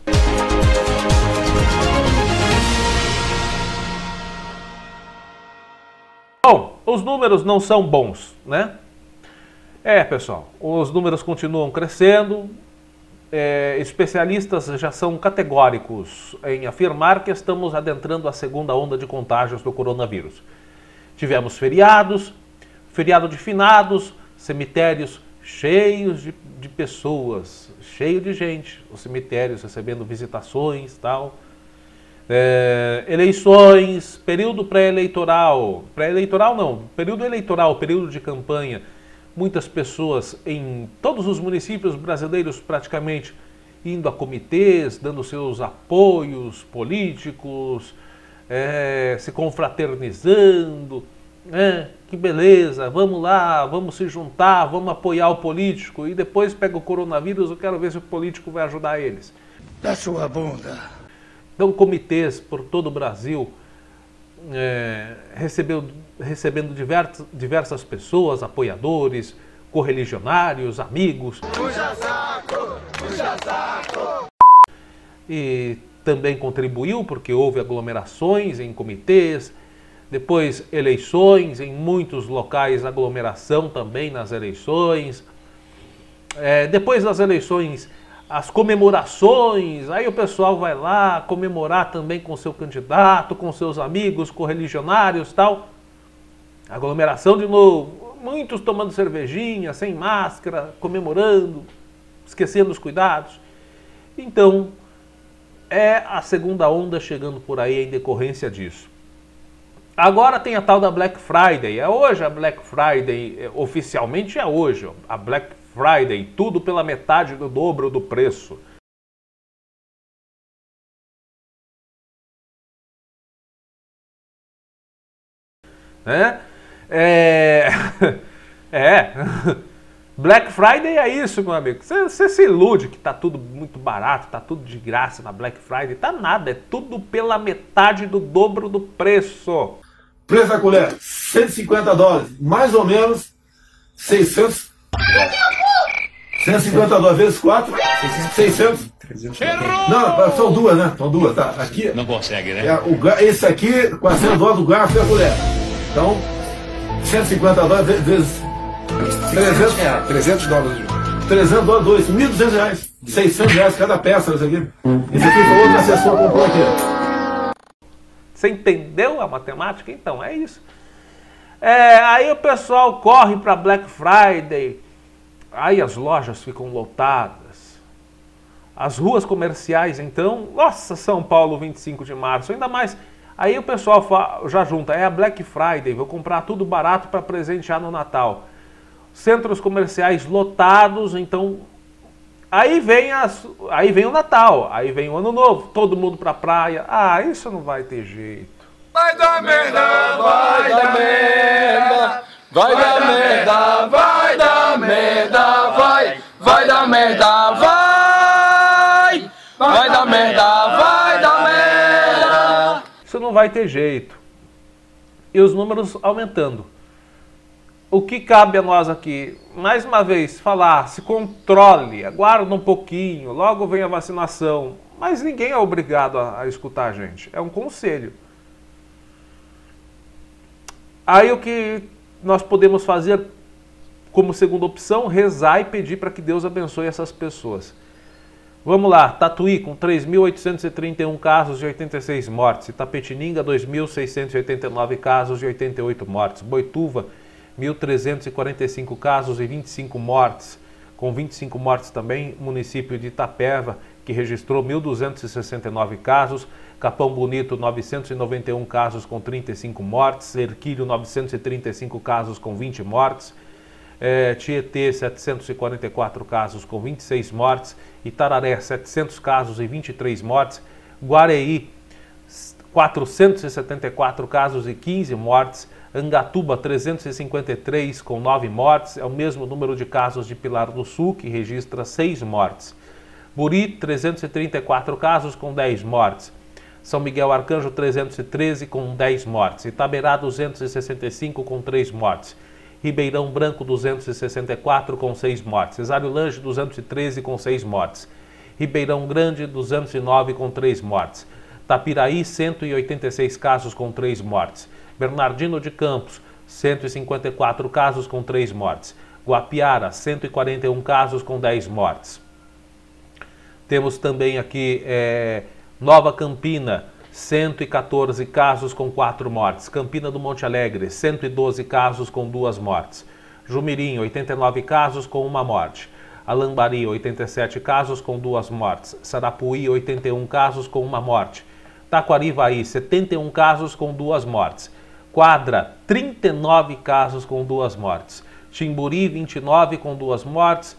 Bom, os números não são bons, né? É, pessoal, os números continuam crescendo. É, especialistas já são categóricos em afirmar que estamos adentrando a segunda onda de contágios do coronavírus. Tivemos feriados, feriado de finados, cemitérios cheios de, de pessoas, cheio de gente, os cemitérios recebendo visitações e tal. É, eleições, período pré-eleitoral, pré-eleitoral não, período eleitoral, período de campanha. Muitas pessoas em todos os municípios brasileiros praticamente indo a comitês, dando seus apoios políticos, é, se confraternizando, né? Que beleza, vamos lá, vamos se juntar, vamos apoiar o político, e depois pega o coronavírus, eu quero ver se o político vai ajudar eles.
Da sua bunda.
Então, comitês por todo o Brasil, é, recebeu, recebendo diversas, diversas pessoas, apoiadores, correligionários, amigos.
Puxa saco, puxa saco.
E também contribuiu porque houve aglomerações em comitês, depois eleições, em muitos locais aglomeração também nas eleições. É, depois das eleições, as comemorações, aí o pessoal vai lá comemorar também com seu candidato, com seus amigos, correligionários e tal. Aglomeração de novo, muitos tomando cervejinha, sem máscara, comemorando, esquecendo os cuidados. Então, é a segunda onda chegando por aí em decorrência disso. Agora tem a tal da Black Friday. É hoje a Black Friday, oficialmente é hoje. A Black Friday, tudo pela metade do dobro do preço. Né? É... é... Black Friday é isso, meu amigo. Você se ilude que tá tudo muito barato, tá tudo de graça na Black Friday. Tá nada, é tudo pela metade do dobro do preço.
Preço da colher, cento e cinquenta dólares, mais ou menos seiscentos. cento e cinquenta dólares vezes quatro, seiscentos. Não, são duas, né? São duas, tá? Aqui. Não consegue, né? É, o, esse aqui, quatrocentos dólares do garfo e a colher. Então, cento e cinquenta dólares vezes trezentos reais. trezentos dólares. trezentos dólares, dois, mil e duzentos reais. seiscentos reais cada peça, isso aqui. Isso aqui foi outra assessor que comprou aqui.
Você entendeu a matemática? Então, é isso. É, aí o pessoal corre para Black Friday, aí as lojas ficam lotadas. As ruas comerciais, então, nossa, São Paulo, vinte e cinco de março, ainda mais. Aí o pessoal já junta, é a Black Friday, vou comprar tudo barato para presentear no Natal. Centros comerciais lotados, então... Aí vem, as, aí vem o Natal, aí vem o Ano Novo, todo mundo pra praia. Ah, isso não vai ter jeito.
Vai dar merda, vai dar merda, vai dar merda, vai dar merda, vai, vai dar merda, vai, vai dar merda, vai dar merda.
Isso não vai ter jeito. E os números aumentando. O que cabe a nós aqui, mais uma vez, falar, se controle, aguarda um pouquinho, logo vem a vacinação. Mas ninguém é obrigado a, a escutar a gente, é um conselho. Aí o que nós podemos fazer como segunda opção, rezar e pedir para que Deus abençoe essas pessoas. Vamos lá, Tatuí com três mil oitocentos e trinta e um casos e oitenta e seis mortes, Itapetininga dois mil seiscentos e oitenta e nove casos e oitenta e oito mortes, Boituva mil trezentos e quarenta e cinco casos e vinte e cinco mortes, com vinte e cinco mortes também, município de Itapeva, que registrou mil duzentos e sessenta e nove casos, Capão Bonito, novecentos e noventa e um casos com trinta e cinco mortes, Erquílio, novecentos e trinta e cinco casos com vinte mortes, é, Tietê, setecentos e quarenta e quatro casos com vinte e seis mortes, Itararé, setecentos casos e vinte e três mortes, Guareí, quatrocentos e setenta e quatro casos e quinze mortes, Angatuba, trezentos e cinquenta e três com nove mortes, é o mesmo número de casos de Pilar do Sul, que registra seis mortes. Buri, trezentos e trinta e quatro casos com dez mortes. São Miguel Arcanjo, trezentos e treze com dez mortes. Itaberá, duzentos e sessenta e cinco com três mortes. Ribeirão Branco, duzentos e sessenta e quatro com seis mortes. Cesário Lange, duzentos e treze com seis mortes. Ribeirão Grande, duzentos e nove com três mortes. Tapiraí, cento e oitenta e seis casos com três mortes. Bernardino de Campos, cento e cinquenta e quatro casos com três mortes. Guapiara, cento e quarenta e um casos com dez mortes. Temos também aqui é, Nova Campina, cento e quatorze casos com quatro mortes. Campina do Monte Alegre, cento e doze casos com duas mortes. Jumirim, oitenta e nove casos com uma morte. Alambari, oitenta e sete casos com duas mortes. Sarapuí, oitenta e um casos com uma morte. Taquarivaí, setenta e um casos com duas mortes. Quadra, trinta e nove casos com duas mortes. Timburi, vinte e nove com duas mortes.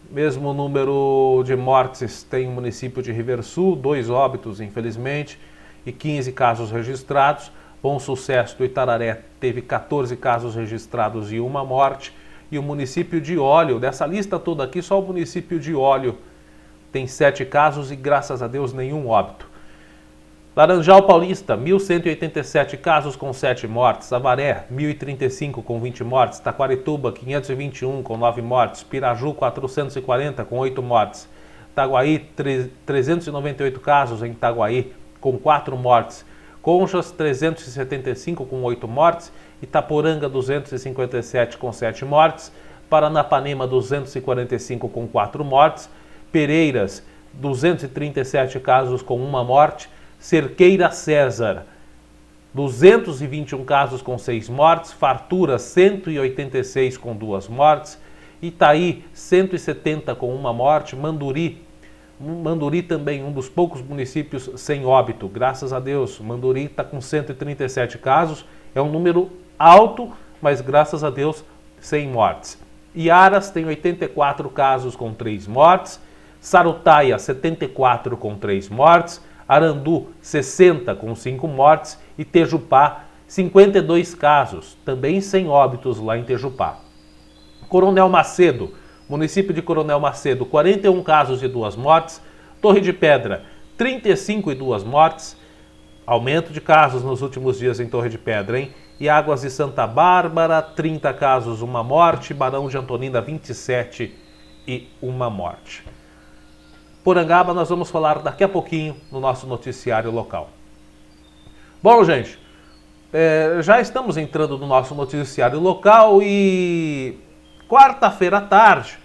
Mesmo número de mortes tem o município de Riversul, dois óbitos, infelizmente, e quinze casos registrados. Bom Sucesso do Itararé teve quatorze casos registrados e uma morte. E o município de Óleo, dessa lista toda aqui, só o município de Óleo tem sete casos e, graças a Deus, nenhum óbito. Laranjal Paulista, mil cento e oitenta e sete casos com sete mortes. Avaré, mil e trinta e cinco com vinte mortes. Taquarituba, quinhentos e vinte e um com nove mortes. Piraju, quatrocentos e quarenta com oito mortes. Itaguaí, trezentos e noventa e oito casos em Itaguaí com quatro mortes. Conchas, trezentos e setenta e cinco com oito mortes. Itaporanga, duzentos e cinquenta e sete com sete mortes. Paranapanema, duzentos e quarenta e cinco com quatro mortes. Pereiras, duzentos e trinta e sete casos com uma morte. Cerqueira César, duzentos e vinte e um casos com seis mortes. Fartura, cento e oitenta e seis com duas mortes. Itaí, cento e setenta com uma morte. Manduri, Manduri também um dos poucos municípios sem óbito, graças a Deus. Manduri está com cento e trinta e sete casos, é um número alto, mas graças a Deus sem mortes. Iaras tem oitenta e quatro casos com três mortes. Sarutaia, setenta e quatro com três mortes. Arandu, sessenta com cinco mortes. E Tejupá, cinquenta e dois casos, também sem óbitos lá em Tejupá. Coronel Macedo, município de Coronel Macedo, quarenta e um casos e duas mortes. Torre de Pedra, trinta e cinco e duas mortes. Aumento de casos nos últimos dias em Torre de Pedra, hein? E Águas de Santa Bárbara, trinta casos, uma morte. Barão de Antonina, vinte e sete e uma morte. Porangaba nós vamos falar daqui a pouquinho no nosso noticiário local. Bom, gente, é, já estamos entrando no nosso noticiário local e quarta-feira à tarde,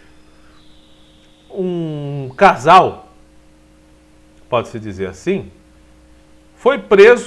um casal, pode-se dizer assim, foi preso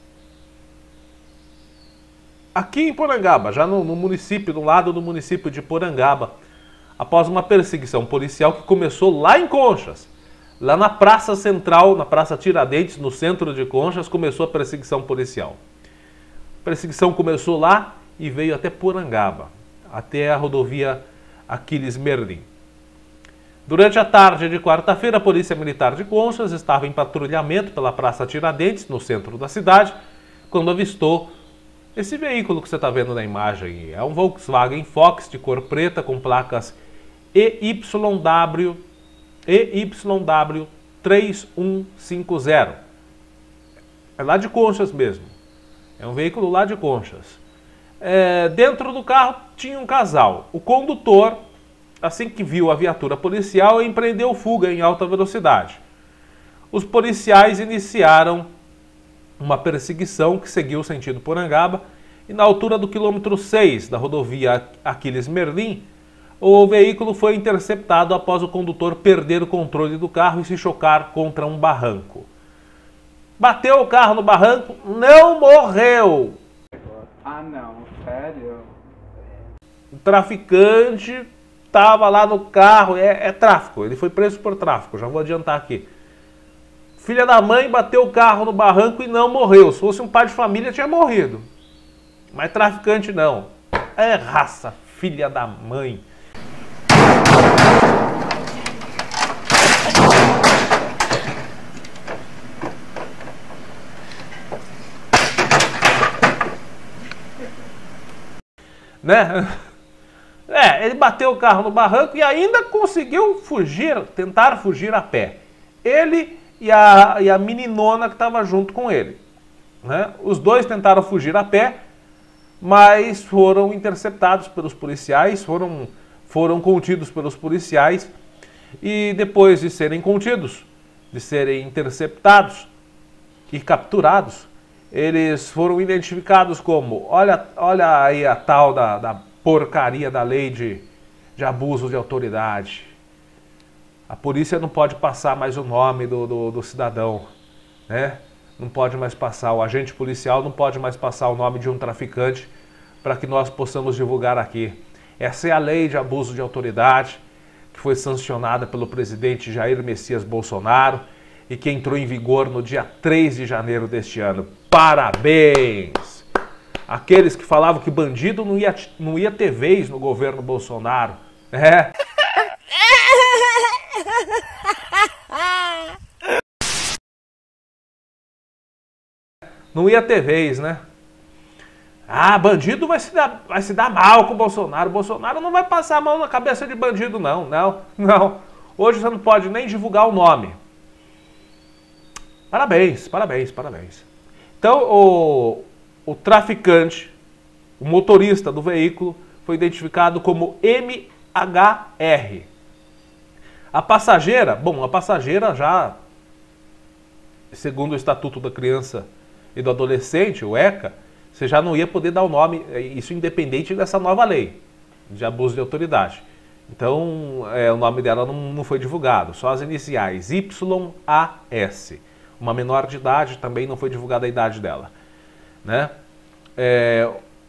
aqui em Porangaba, já no, no município, do lado do município de Porangaba, após uma perseguição policial que começou lá em Conchas. Lá na Praça Central, na Praça Tiradentes, no centro de Conchas, começou a perseguição policial. A perseguição começou lá e veio até Porangaba, até a rodovia Aquiles Merlin. Durante a tarde de quarta-feira, a Polícia Militar de Conchas estava em patrulhamento pela Praça Tiradentes, no centro da cidade, quando avistou esse veículo que você está vendo na imagem. É um Volkswagen Fox de cor preta com placas E Y W E Y W três um cinco zero. É lá de Conchas mesmo. É um veículo lá de Conchas. É, dentro do carro tinha um casal. O condutor, assim que viu a viatura policial, empreendeu fuga em alta velocidade. Os policiais iniciaram uma perseguição que seguiu sentido Porangaba e na altura do quilômetro seis da rodovia Aquiles Merlin, o veículo foi interceptado após o condutor perder o controle do carro e se chocar contra um barranco. Bateu o carro no barranco, não morreu.
Ah, não, sério?
O traficante estava lá no carro, é, é tráfico, ele foi preso por tráfico, já vou adiantar aqui. Filha da mãe bateu o carro no barranco e não morreu. Se fosse um pai de família, tinha morrido. Mas traficante não. É raça, filha da mãe. Né? É, ele bateu o carro no barranco e ainda conseguiu fugir, tentar fugir a pé. Ele e a, e a meninona que estava junto com ele. Né? Os dois tentaram fugir a pé, mas foram interceptados pelos policiais, foram, foram contidos pelos policiais e depois de serem contidos, de serem interceptados e capturados, eles foram identificados como, olha, olha aí a tal da, da porcaria da lei de, de abuso de autoridade. A polícia não pode passar mais o nome do, do, do cidadão, né? Não pode mais passar, o agente policial não pode mais passar o nome de um traficante para que nós possamos divulgar aqui. Essa é a lei de abuso de autoridade que foi sancionada pelo presidente Jair Messias Bolsonaro e que entrou em vigor no dia três de janeiro deste ano. Parabéns! Aqueles que falavam que bandido não ia, não ia ter vez no governo Bolsonaro. É. Não ia ter vez, né? Ah, bandido vai se dar, vai se dar mal com o Bolsonaro. O Bolsonaro não vai passar a mão na cabeça de bandido, não. Não, não. Hoje você não pode nem divulgar o nome. Parabéns, parabéns, parabéns. Então, o, o traficante, o motorista do veículo, foi identificado como M H R. A passageira, bom, a passageira já, segundo o Estatuto da Criança e do Adolescente, o ECA, você já não ia poder dar o nome, isso independente dessa nova lei de abuso de autoridade. Então, é, o nome dela não, não foi divulgado, só as iniciais Y A S. Uma menor de idade, também não foi divulgada a idade dela, né? É,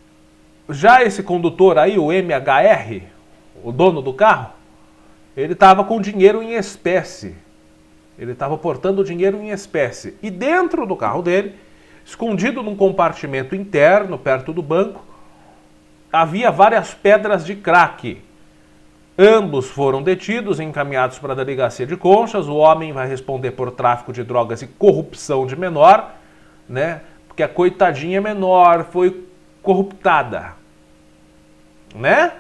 já esse condutor aí, o M H R, o dono do carro, ele estava com dinheiro em espécie. Ele estava portando dinheiro em espécie. E dentro do carro dele, escondido num compartimento interno, perto do banco, havia várias pedras de crack. Ambos foram detidos e encaminhados para a delegacia de Conchas. O homem vai responder por tráfico de drogas e corrupção de menor, né? Porque a coitadinha menor foi corruptada, né?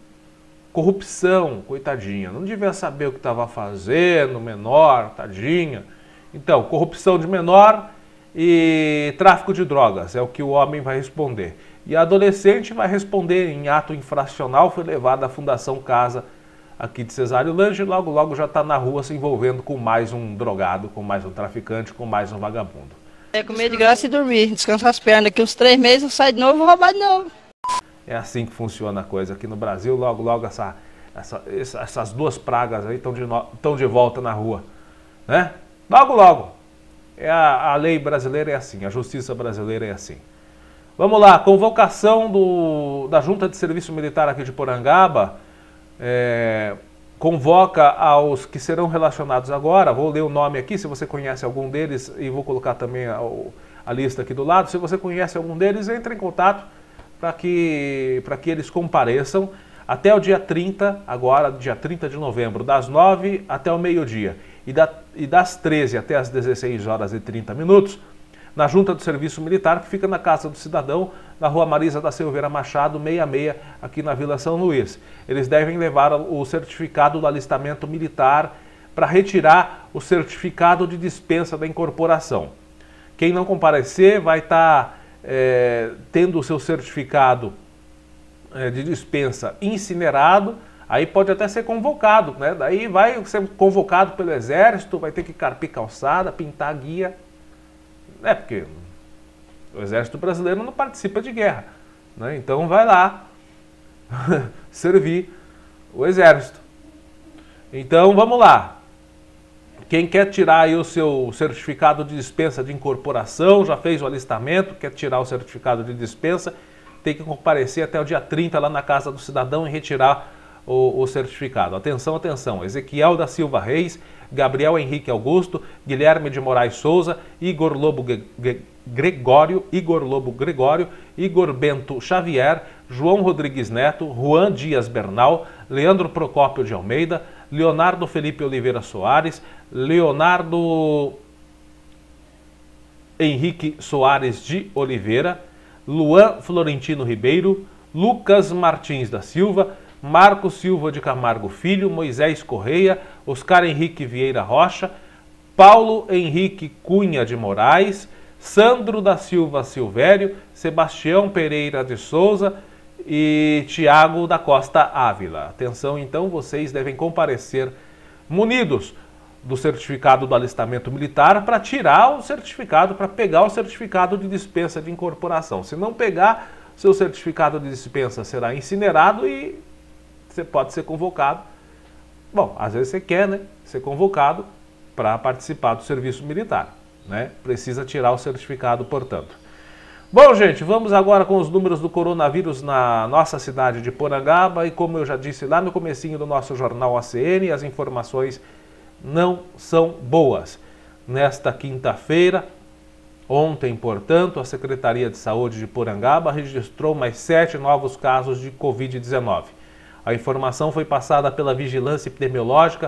Corrupção, coitadinha. Não devia saber o que estava fazendo, menor, tadinha. Então, corrupção de menor e tráfico de drogas é o que o homem vai responder. E a adolescente vai responder em ato infracional, foi levada à Fundação Casa aqui de Cesário Lange e logo logo já está na rua se envolvendo com mais um drogado, com mais um traficante, com mais um vagabundo.
É comer de graça e dormir, descansar as pernas, daqui uns três meses eu saio de novo e vou roubar de novo.
É assim que funciona a coisa aqui no Brasil, logo logo essa, essa, essas duas pragas aí estão de, estão de volta na rua, né? Logo logo. É a, a lei brasileira é assim, a justiça brasileira é assim. Vamos lá, convocação do, da Junta de Serviço Militar aqui de Porangaba, é, convoca aos que serão relacionados agora, vou ler o nome aqui, se você conhece algum deles, e vou colocar também a, a lista aqui do lado, se você conhece algum deles, entre em contato para que, para que eles compareçam até o dia trinta, agora, dia trinta de novembro, das nove até o meio-dia. E, da, e das treze até as dezesseis horas e trinta minutos, na Junta do Serviço Militar, que fica na Casa do Cidadão, na Rua Marisa da Silveira Machado, seiscentos e sessenta, aqui na Vila São Luís. Eles devem levar o certificado do alistamento militar para retirar o certificado de dispensa da incorporação. Quem não comparecer vai estar é, tendo o seu certificado é, de dispensa incinerado. Aí pode até ser convocado, né? Daí vai ser convocado pelo Exército, vai ter que carpir calçada, pintar guia. É, porque o Exército Brasileiro não participa de guerra, né? Então vai lá servir o Exército. Então vamos lá. Quem quer tirar aí o seu certificado de dispensa de incorporação, já fez o alistamento, quer tirar o certificado de dispensa, tem que comparecer até o dia trinta lá na Casa do Cidadão e retirar O, o certificado. Atenção, atenção. Ezequiel da Silva Reis, Gabriel Henrique Augusto, Guilherme de Moraes Souza, Igor Lobo Gregório, Igor Lobo Gregório, Igor Bento Xavier, João Rodrigues Neto, Juan Dias Bernal, Leandro Procópio de Almeida, Leonardo Felipe Oliveira Soares, Leonardo Henrique Soares de Oliveira, Luan Florentino Ribeiro, Lucas Martins da Silva, Marcos Silva de Camargo Filho, Moisés Correia, Oscar Henrique Vieira Rocha, Paulo Henrique Cunha de Moraes, Sandro da Silva Silvério, Sebastião Pereira de Souza e Tiago da Costa Ávila. Atenção, então, vocês devem comparecer munidos do certificado do alistamento militar para tirar o certificado, para pegar o certificado de dispensa de incorporação. Se não pegar, seu certificado de dispensa será incinerado e você pode ser convocado. Bom, às vezes você quer, né, ser convocado para participar do serviço militar, né? Precisa tirar o certificado, portanto. Bom, gente, vamos agora com os números do coronavírus na nossa cidade de Porangaba e como eu já disse lá no comecinho do nosso jornal A C N, as informações não são boas. Nesta quinta-feira, ontem, portanto, a Secretaria de Saúde de Porangaba registrou mais sete novos casos de covid dezenove. A informação foi passada pela Vigilância Epidemiológica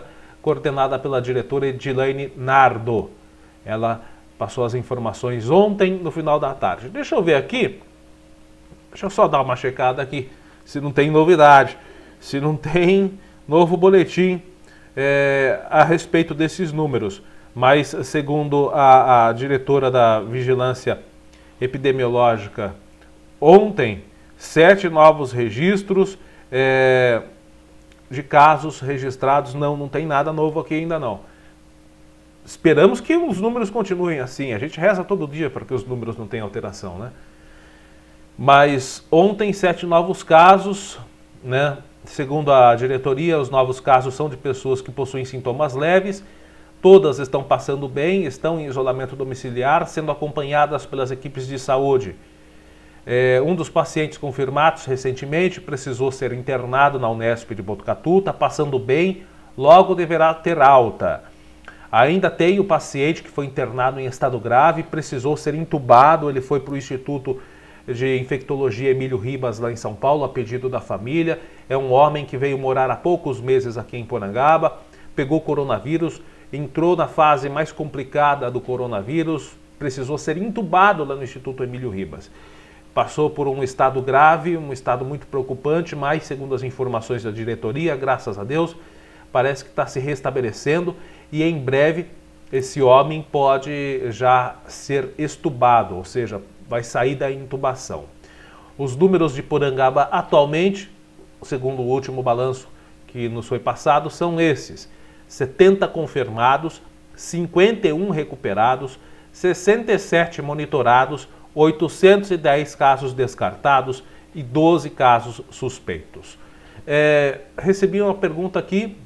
coordenada pela diretora Edilene Nardo. Ela passou as informações ontem, no final da tarde. Deixa eu ver aqui, deixa eu só dar uma checada aqui, se não tem novidade, se não tem novo boletim é, a respeito desses números. Mas, segundo a, a diretora da Vigilância Epidemiológica, ontem, sete novos registros é, de casos registrados. Não, não tem nada novo aqui ainda não. Esperamos que os números continuem assim. A gente reza todo dia para que os números não tenham alteração, né? Mas ontem, sete novos casos, né? Segundo a diretoria, os novos casos são de pessoas que possuem sintomas leves. Todas estão passando bem, estão em isolamento domiciliar, sendo acompanhadas pelas equipes de saúde. É, um dos pacientes confirmados recentemente precisou ser internado na Unesp de Botucatu, está passando bem, logo deverá ter alta. Ainda tem o paciente que foi internado em estado grave, precisou ser entubado, ele foi para o Instituto de Infectologia Emílio Ribas, lá em São Paulo, a pedido da família. É um homem que veio morar há poucos meses aqui em Porangaba, pegou coronavírus, entrou na fase mais complicada do coronavírus, precisou ser entubado lá no Instituto Emílio Ribas. Passou por um estado grave, um estado muito preocupante, mas, segundo as informações da diretoria, graças a Deus, parece que está se restabelecendo e em breve esse homem pode já ser extubado, ou seja, vai sair da intubação. Os números de Porangaba atualmente, segundo o último balanço que nos foi passado, são esses: setenta confirmados, cinquenta e um recuperados, sessenta e sete monitorados, oitocentos e dez casos descartados e doze casos suspeitos. É, recebi uma pergunta aqui,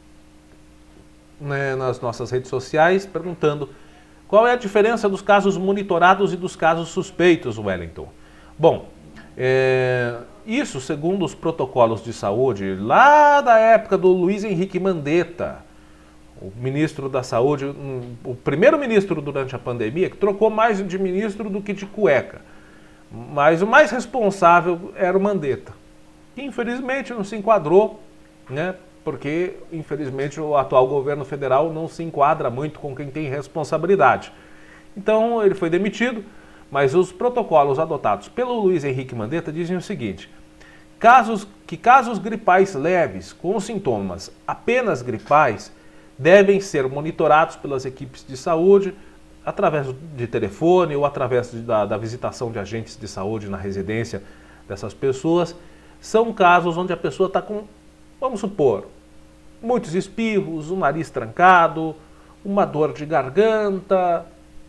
né, nas nossas redes sociais, perguntando qual é a diferença dos casos monitorados e dos casos suspeitos, Wellington. Bom, é, isso segundo os protocolos de saúde lá da época do Luiz Henrique Mandetta, o ministro da Saúde, o primeiro ministro durante a pandemia, que trocou mais de ministro do que de cueca. Mas o mais responsável era o Mandetta, que infelizmente não se enquadrou, né? Porque infelizmente o atual governo federal não se enquadra muito com quem tem responsabilidade. Então ele foi demitido, mas os protocolos adotados pelo Luiz Henrique Mandetta dizem o seguinte: casos, que casos gripais leves com sintomas apenas gripais devem ser monitorados pelas equipes de saúde através de telefone ou através de, da, da visitação de agentes de saúde na residência dessas pessoas. São casos onde a pessoa está com, vamos supor, muitos espirros, um nariz trancado, uma dor de garganta,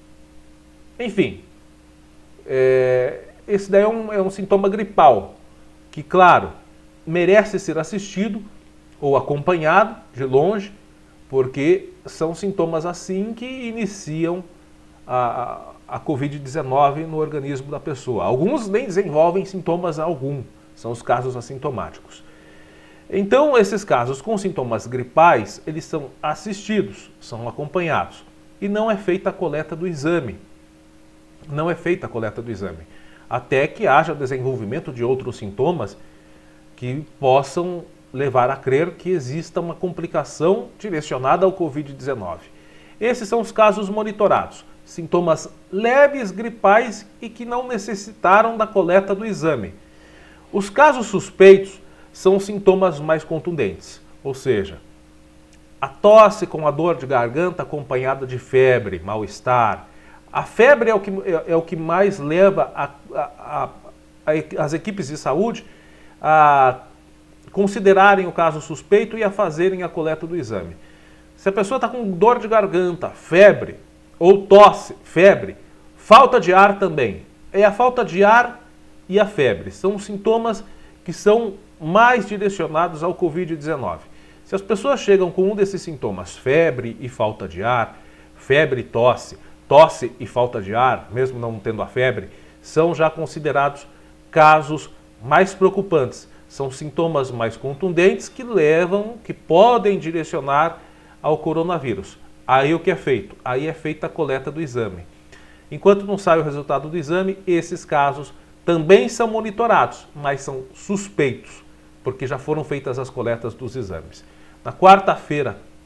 enfim. É, esse daí é um, é um sintoma gripal, que, claro, merece ser assistido ou acompanhado de longe, porque são sintomas assim que iniciam a, a, a covid dezenove no organismo da pessoa. Alguns nem desenvolvem sintomas algum, são os casos assintomáticos. Então, esses casos com sintomas gripais, eles são assistidos, são acompanhados. E não é feita a coleta do exame. Não é feita a coleta do exame. Até que haja desenvolvimento de outros sintomas que possam levar a crer que exista uma complicação direcionada ao covid dezenove. Esses são os casos monitorados. Sintomas leves gripais e que não necessitaram da coleta do exame. Os casos suspeitos são sintomas mais contundentes, ou seja, a tosse com a dor de garganta acompanhada de febre, mal-estar. A febre é o que, é, é o que mais leva a, a, a, a, as equipes de saúde a considerarem o caso suspeito e a fazerem a coleta do exame. Se a pessoa está com dor de garganta, febre, ou tosse, febre, falta de ar também. É a falta de ar e a febre. São sintomas que são mais direcionados ao covid dezenove. Se as pessoas chegam com um desses sintomas, febre e falta de ar, febre e tosse, tosse e falta de ar, mesmo não tendo a febre, são já considerados casos mais preocupantes. São sintomas mais contundentes que levam, que podem direcionar ao coronavírus. Aí o que é feito? Aí é feita a coleta do exame. Enquanto não sai o resultado do exame, esses casos também são monitorados, mas são suspeitos, porque já foram feitas as coletas dos exames. Na quarta-feira,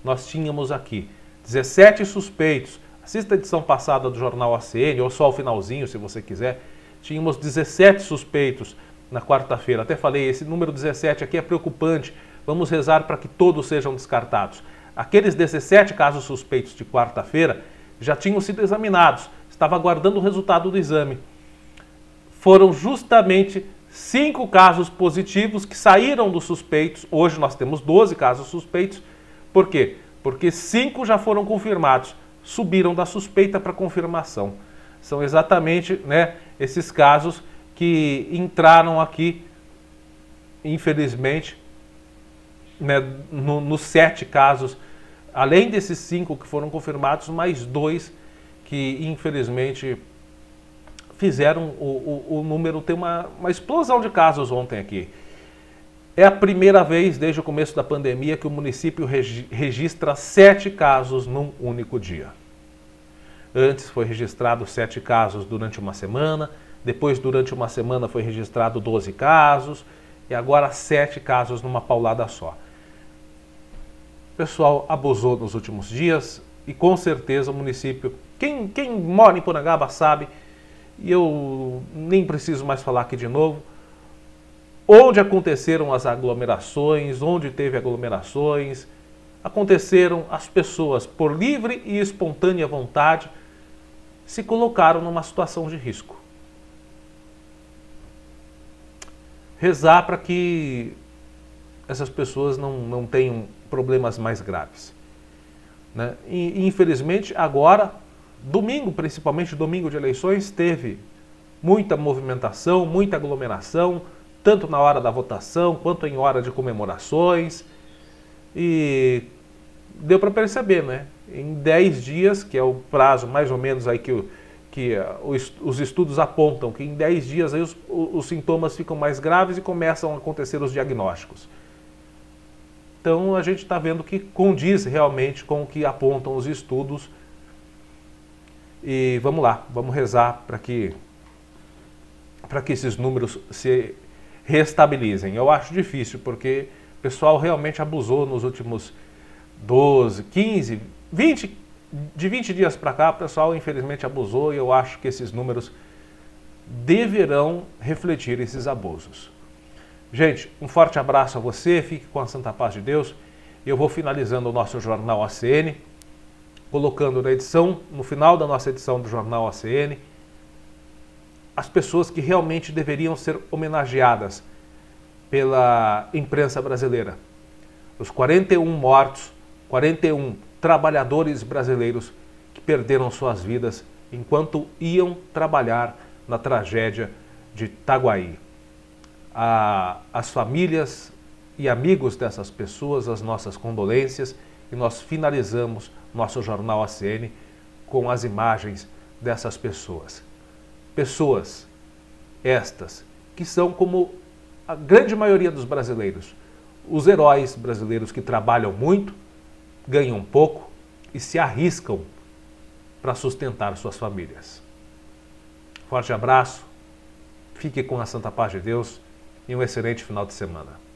nós tínhamos aqui dezessete suspeitos. Assista a edição passada do Jornal A C N, ou só o finalzinho, se você quiser. Tínhamos dezessete suspeitos na quarta-feira. Até falei, esse número dezessete aqui é preocupante. Vamos rezar para que todos sejam descartados. Aqueles dezessete casos suspeitos de quarta-feira já tinham sido examinados. Estava aguardando o resultado do exame. Foram justamente cinco casos positivos que saíram dos suspeitos. Hoje nós temos doze casos suspeitos. Por quê? Porque cinco já foram confirmados. Subiram da suspeita para confirmação. São exatamente, né, esses casos que entraram aqui, infelizmente, né, no, nos sete casos, além desses cinco que foram confirmados, mais dois que, infelizmente, fizeram o, o, o número ter uma, uma explosão de casos ontem aqui. É a primeira vez desde o começo da pandemia que o município regi- registra sete casos num único dia. Antes foi registrado sete casos durante uma semana, depois durante uma semana foi registrado doze casos e agora sete casos numa paulada só. O pessoal abusou nos últimos dias e com certeza o município, quem, quem mora em Porangaba sabe, e eu nem preciso mais falar aqui de novo, onde aconteceram as aglomerações, onde teve aglomerações, aconteceram, as pessoas, por livre e espontânea vontade, se colocaram numa situação de risco. Rezar para que essas pessoas não, não tenham problemas mais graves. Né? E, infelizmente, agora, domingo, principalmente domingo de eleições, teve muita movimentação, muita aglomeração, tanto na hora da votação, quanto em hora de comemorações. E deu para perceber, né? Em dez dias, que é o prazo mais ou menos aí que, o, que os, os estudos apontam, que em dez dias aí os, os sintomas ficam mais graves e começam a acontecer os diagnósticos. Então a gente está vendo que condiz realmente com o que apontam os estudos. E vamos lá, vamos rezar para que, para que esses números se restabilizem. Eu acho difícil, porque o pessoal realmente abusou nos últimos doze, quinze, vinte, de vinte dias para cá, o pessoal infelizmente abusou e eu acho que esses números deverão refletir esses abusos. Gente, um forte abraço a você, fique com a santa paz de Deus. Eu vou finalizando o nosso Jornal A C N, colocando na edição, no final da nossa edição do Jornal A C N, as pessoas que realmente deveriam ser homenageadas pela imprensa brasileira. Os quarenta e um mortos, quarenta e um trabalhadores brasileiros que perderam suas vidas enquanto iam trabalhar na tragédia de Itaguaí. A, as famílias e amigos dessas pessoas, as nossas condolências, e nós finalizamos nosso Jornal A C N com as imagens dessas pessoas. Pessoas estas que são como a grande maioria dos brasileiros, os heróis brasileiros que trabalham muito, ganham pouco e se arriscam para sustentar suas famílias. Forte abraço, fique com a santa paz de Deus e um excelente final de semana.